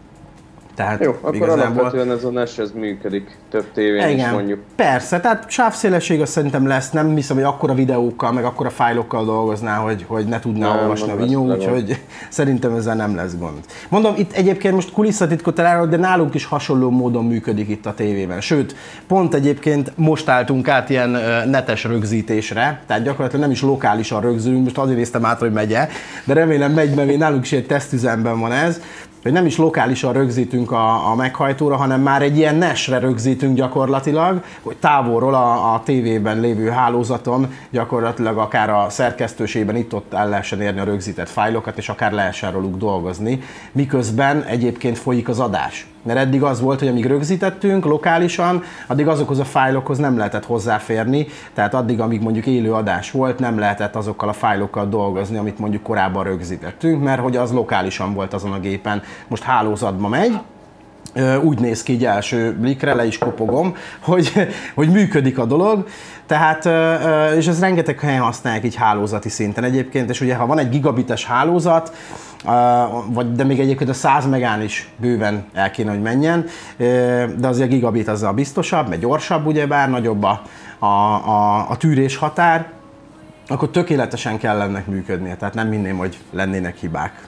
Tehát jó, akkor igazából... alapvetően ez a nes ez működik több tévén is mondjuk. Persze, tehát sávszélesség az szerintem lesz, nem hiszem, hogy akkora videókkal, meg akkora fájlokkal dolgozná, hogy, hogy ne tudná nem, olvasni nem a vinyó, úgyhogy szerintem ezzel nem lesz gond. Mondom, itt egyébként most kulisszatitkot elárulok, de nálunk is hasonló módon működik itt a tévében. Sőt, pont egyébként most álltunk át ilyen netes rögzítésre, tehát gyakorlatilag nem is lokálisan rögzülünk, most azért néztem át, hogy megye, de remélem megy, mert nálunk is egy tesztüzemben van ez, hogy nem is lokálisan rögzítünk a, a meghajtóra, hanem már egy ilyen nesre rögzítünk gyakorlatilag, hogy távolról a, a tévében lévő hálózaton gyakorlatilag akár a szerkesztőségben itt-ott el lehessen érni a rögzített fájlokat, és akár lehessen róluk dolgozni, miközben egyébként folyik az adás. Mert eddig az volt, hogy amíg rögzítettünk lokálisan, addig azokhoz a fájlokhoz nem lehetett hozzáférni, tehát addig, amíg mondjuk élő adás volt, nem lehetett azokkal a fájlokkal dolgozni, amit mondjuk korábban rögzítettünk, mert hogy az lokálisan volt azon a gépen. Most hálózatba megy, úgy néz ki így első blikre, le is kopogom, hogy, hogy működik a dolog, tehát, és ezt rengeteg helyen használják így hálózati szinten egyébként, és ugye ha van egy gigabites hálózat, vagy, de még egyébként a száz megán is bőven el kéne, hogy menjen, de azért a gigabit az a biztosabb, mert gyorsabb, ugyebár nagyobb a, a, a, a tűrés határ, akkor tökéletesen kell ennek működnie, tehát nem hinném, hogy lennének hibák.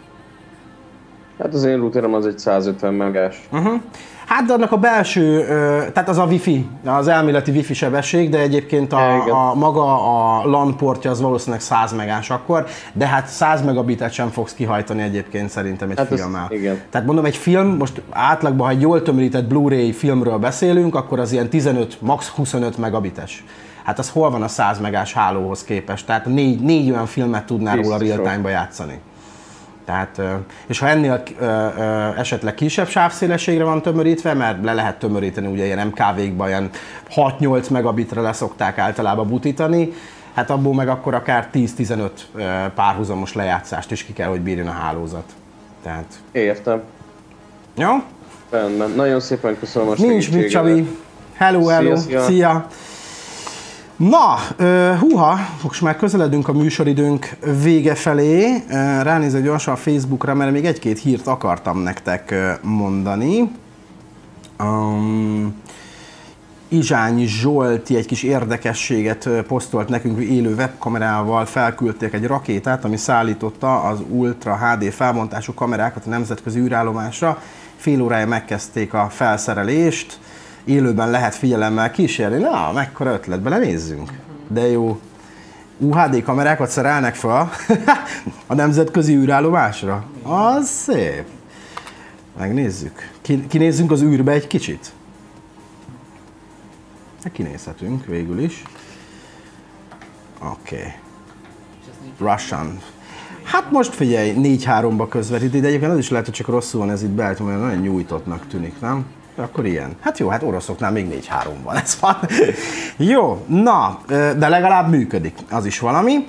Hát az én routerem az egy százötven megás. Uh-huh. Hát de annak a belső, tehát az a wifi, az elméleti wifi sebesség, de egyébként a, a maga a LAN portja az valószínűleg száz megás akkor, de hát száz megabitet sem fogsz kihajtani egyébként szerintem egy hát filmmel. Tehát mondom, egy film, most átlagban, ha egy jól tömörített Blu-ray filmről beszélünk, akkor az ilyen tizenöt, max. huszonöt megabites. Hát az hol van a száz megás hálóhoz képest? Tehát négy, négy olyan filmet tudnál róla real-time-ba játszani. Tehát, és ha ennél esetleg kisebb sávszélességre van tömörítve, mert le lehet tömöríteni ugye ilyen em ká vékban, ilyen hat-nyolc megabitre leszokták általában butítani, hát abból meg akkor akár tíz-tizenöt párhuzamos lejátszást is ki kell, hogy bírjon a hálózat. Tehát... Értem. Jó? Rendben. Nagyon szépen köszönöm a segítséget. Nincs mit, Csabi. Hello, hello. Szia. Szia. Szia. Na, húha, most már közeledünk a műsoridőnk vége felé. Ránézek gyorsan a Facebookra, mert még egy-két hírt akartam nektek mondani. Um, Izsányi Zsolti egy kis érdekességet posztolt nekünk, élő webkamerával felküldték egy rakétát, ami szállította az Ultra há dé felbontású kamerákat a nemzetközi űrállomásra. Fél órája megkezdték a felszerelést. Élőben lehet figyelemmel kísérni. Na, mekkora ötlet, belenézzünk. De jó. u há dé kamerákat szerelnek fel a nemzetközi űrállomásra. Az szép. Megnézzük. Kinézzünk az űrbe egy kicsit? Kinézhetünk végül is. Oké. Okay. Russian. Hát most figyelj, négy háromba közvetít, de egyébként az is lehet, hogy csak rosszul van ez itt beállítva, mert nagyon nyújtottnak tűnik, nem? Akkor ilyen. Hát jó, hát oroszoknál még négy három van, ez van. Jó, na, de legalább működik, az is valami.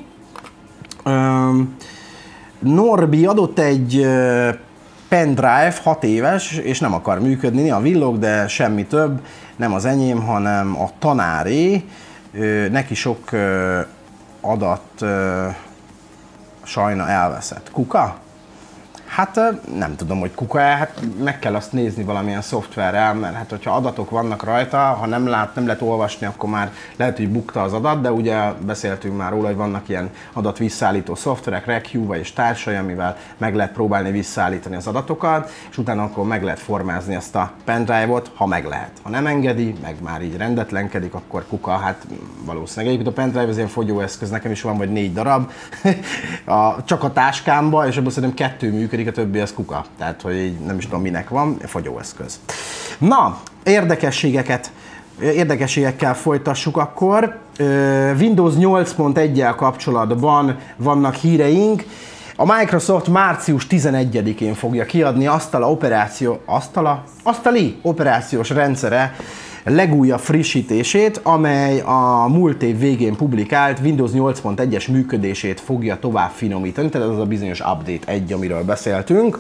Norbi adott egy pendrive, hat éves, és nem akar működni, a villog, de semmi több, nem az enyém, hanem a tanáré. Neki sok adat sajna elveszett. Kuka? Hát nem tudom, hogy kuka, hát meg kell azt nézni valamilyen szoftverrel, mert hát hogyha adatok vannak rajta, ha nem, lát, nem lehet olvasni, akkor már lehet, hogy bukta az adat, de ugye beszéltünk már róla, hogy vannak ilyen adatvisszállító szoftverek, Recuva és társai, amivel meg lehet próbálni visszaállítani az adatokat, és utána akkor meg lehet formázni azt a pendrive-ot, ha meg lehet. Ha nem engedi, meg már így rendetlenkedik, akkor kuka, hát valószínűleg. Egyébként a pendrive az ilyen fogyóeszköz, nekem is van vagy négy darab, a, csak a táskámba, és abban szerintem kettő működik, a többi az kuka, tehát hogy így nem is tudom minek van, fogyóeszköz. Na, érdekességeket, érdekességekkel folytassuk akkor. Windows nyolc pont egyel kapcsolatban vannak híreink. A Microsoft március tizenegyedikén fogja kiadni asztala operáció, asztala, asztali operációs rendszere legújabb frissítését, amely a múlt év végén publikált Windows nyolc pont egyes működését fogja tovább finomítani, tehát ez az a bizonyos Update egy, amiről beszéltünk.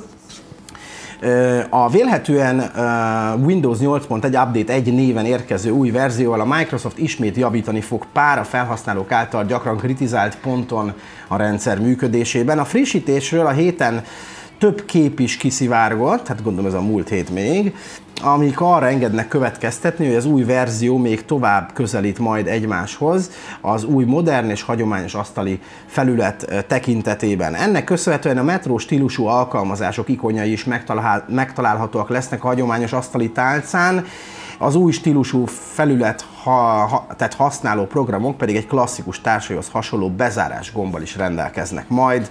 A vélhetően Windows nyolc pont egy Update egy néven érkező új verzióval a Microsoft ismét javítani fog pár a felhasználók által gyakran kritizált ponton a rendszer működésében. A frissítésről a héten több kép is kiszivárgott, hát gondolom ez a múlt hét még, amik arra engednek következtetni, hogy az új verzió még tovább közelít majd egymáshoz az új modern és hagyományos asztali felület tekintetében. Ennek köszönhetően a metró stílusú alkalmazások ikonjai is megtalál, megtalálhatóak lesznek a hagyományos asztali tálcán, az új stílusú felület, ha, ha, tehát használó programok pedig egy klasszikus társaihoz hasonló bezárás gombbal is rendelkeznek majd.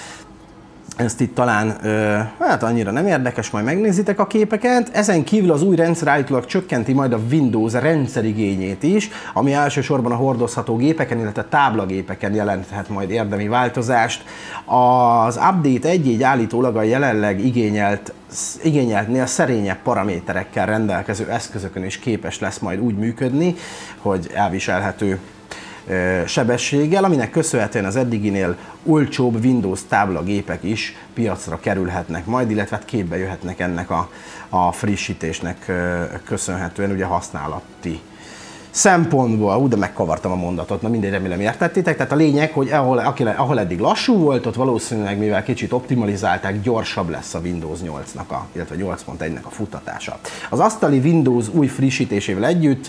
Ezt itt talán, hát annyira nem érdekes, majd megnézitek a képeket. Ezen kívül az új rendszer állítólag csökkenti majd a Windows rendszerigényét is, ami elsősorban a hordozható gépeken, illetve táblagépeken jelenthet majd érdemi változást. Az Update egy így állítólag a jelenleg igényelt, igényeltnél szerényebb paraméterekkel rendelkező eszközökön is képes lesz majd úgy működni, hogy elviselhető sebességgel, aminek köszönhetően az eddiginél olcsóbb Windows táblagépek is piacra kerülhetnek majd, illetve képbe jöhetnek ennek a, a frissítésnek köszönhetően ugye használati szempontból. Ú, de megkavartam a mondatot, na mindegy, remélem értettétek. Tehát a lényeg, hogy ahol, ahol eddig lassú volt, ott valószínűleg, mivel kicsit optimalizálták, gyorsabb lesz a Windows nyolcnak, a, illetve nyolc pont egynek a futtatása. Az asztali Windows új frissítésével együtt,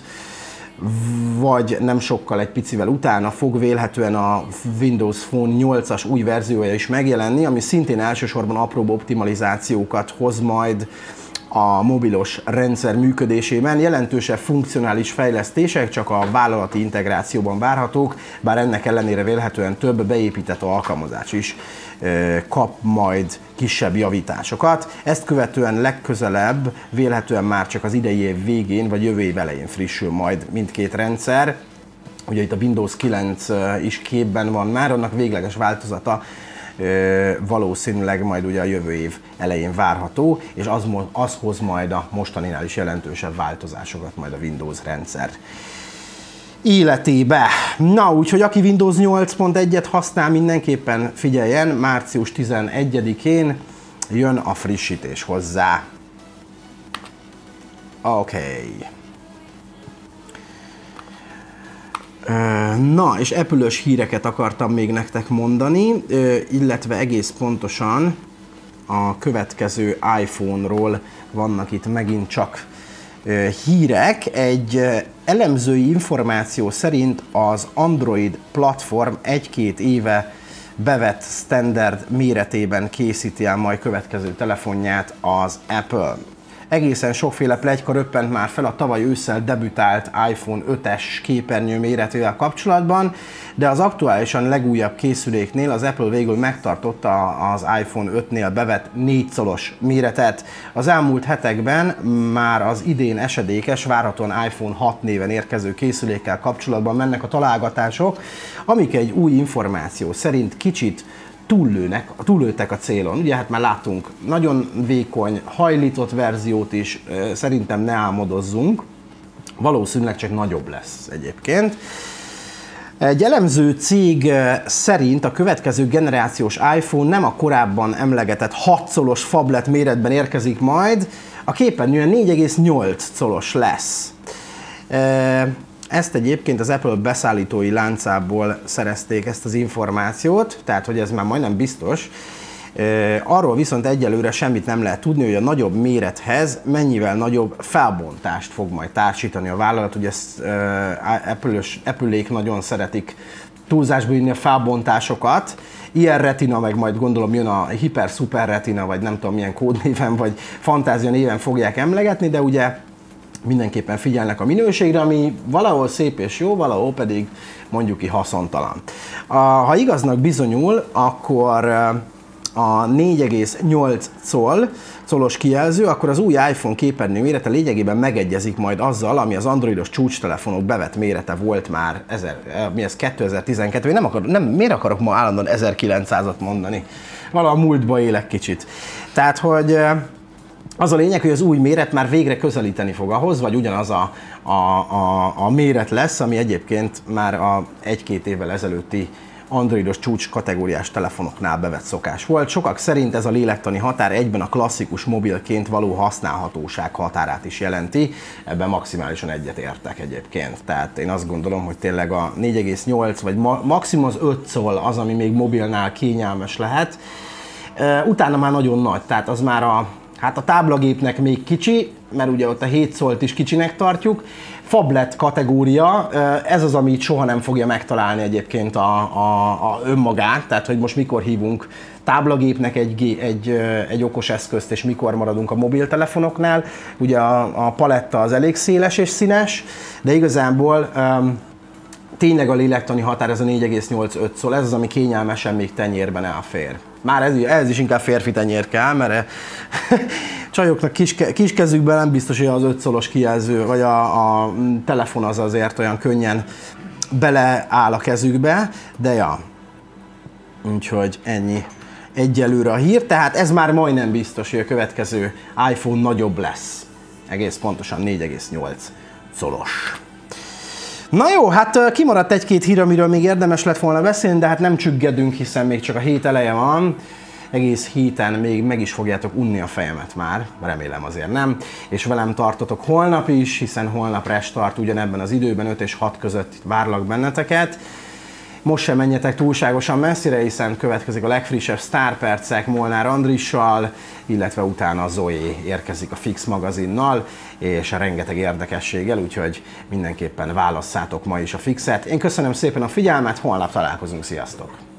vagy nem sokkal egy picivel utána fog vélhetően a Windows Phone nyolcas új verziója is megjelenni, ami szintén elsősorban apróbb optimalizációkat hoz majd a mobilos rendszer működésében. Jelentősebb funkcionális fejlesztések csak a vállalati integrációban várhatók, bár ennek ellenére vélhetően több beépített alkalmazás is kap majd kisebb javításokat. Ezt követően legközelebb vélhetően már csak az idei év végén vagy jövő év elején frissül majd mindkét rendszer. Ugye itt a Windows kilenc is képben van már, annak végleges változata valószínűleg majd ugye a jövő év elején várható, és az, az hoz majd a mostaninál is jelentősebb változásokat majd a Windows rendszer életébe. Na, úgyhogy aki Windows nyolc pont egyet használ, mindenképpen figyeljen, március tizenegyedikén jön a frissítés hozzá. Oké. Okay. Na, és Apple-ös híreket akartam még nektek mondani, illetve egész pontosan a következő iPhone-ról vannak itt megint csak hírek. Egy elemzői információ szerint az Android platform egy-két éve bevett standard méretében készíti el majd következő telefonját az Apple. Egészen sokféle pletyka röppent már fel a tavaly ősszel debütált iPhone ötös képernyő méretével kapcsolatban, de az aktuálisan legújabb készüléknél az Apple végül megtartotta az iPhone ötnél bevett négy colos méretet. Az elmúlt hetekben már az idén esedékes, várhatóan iPhone hat néven érkező készülékkel kapcsolatban mennek a találgatások, amik egy új információ szerint kicsit túllőnek, túllőttek a célon. Ugye hát már látunk nagyon vékony, hajlított verziót is, szerintem ne álmodozzunk. Valószínűleg csak nagyobb lesz egyébként. Egy elemző cég szerint a következő generációs iPhone nem a korábban emlegetett hat colos phablet méretben érkezik majd, a képernyőn négy egész nyolc colos lesz. Ezt egyébként az Apple beszállítói láncából szerezték ezt az információt, tehát hogy ez már majdnem biztos. Arról viszont egyelőre semmit nem lehet tudni, hogy a nagyobb mérethez mennyivel nagyobb felbontást fog majd társítani a vállalat. Ugye ezt Apple-ék nagyon szeretik túlzásba vinni a felbontásokat. Ilyen retina, meg majd gondolom jön a hiper super retina, vagy nem tudom milyen kódnéven, vagy fantázia néven fogják emlegetni, de ugye mindenképpen figyelnek a minőségre, ami valahol szép és jó, valahol pedig mondjuk ki haszontalan. Ha igaznak bizonyul, akkor a négy egész nyolc coll, colos kijelző, akkor az új iPhone képernyő mérete lényegében megegyezik majd azzal, ami az androidos csúcstelefonok bevett mérete volt már ezer, mi ez kétezer-tizenkettő, nem akar, nem, miért akarok ma állandóan ezerkilencszázat mondani? Valaha múltba élek kicsit. Tehát, hogy az a lényeg, hogy az új méret már végre közelíteni fog ahhoz, vagy ugyanaz a, a, a, a méret lesz, ami egyébként már a egy-két évvel ezelőtti androidos csúcs kategóriás telefonoknál bevett szokás volt. Sokak szerint ez a lélektani határ egyben a klasszikus mobilként való használhatóság határát is jelenti. Ebben maximálisan egyet értek egyébként. Tehát én azt gondolom, hogy tényleg a négy egész nyolc vagy ma, maximum az öt coll az, ami még mobilnál kényelmes lehet. Utána már nagyon nagy, tehát az már a Hát a táblagépnek még kicsi, mert ugye ott a hét collt is kicsinek tartjuk. Phablet kategória, ez az, amit soha nem fogja megtalálni egyébként a, a, a önmagát, tehát hogy most mikor hívunk táblagépnek egy, egy, egy okos eszközt, és mikor maradunk a mobiltelefonoknál. Ugye a, a paletta az elég széles és színes, de igazából um, tényleg a lélektani határ ez a négy egész nyolcvanöt coll, ez az, ami kényelmesen még tenyérben elfér. Már ez, ez is inkább férfi tenyér kell, mert csajoknak kis, kis kezükben nem biztos, hogy az öt collos kijelző, vagy a, a telefon az azért olyan könnyen beleáll a kezükbe, de ja, úgyhogy ennyi egyelőre a hír, tehát ez már majdnem biztos, hogy a következő iPhone nagyobb lesz, egész pontosan négy egész nyolc collos. Na jó, hát kimaradt egy-két hír, amiről még érdemes lett volna beszélni, de hát nem csüggedünk, hiszen még csak a hét eleje van. Egész héten még meg is fogjátok unni a fejemet már, remélem azért nem. És velem tartotok holnap is, hiszen holnap restart ugyanebben az időben, öt és hat között várlak benneteket. Most sem menjetek túlságosan messzire, hiszen következik a legfrissebb sztárpercek Molnár Andrissal, illetve utána Zoe érkezik a Fix magazinnal, és rengeteg érdekességgel, úgyhogy mindenképpen válasszátok ma is a Fixet. Én köszönöm szépen a figyelmet, holnap találkozunk, sziasztok!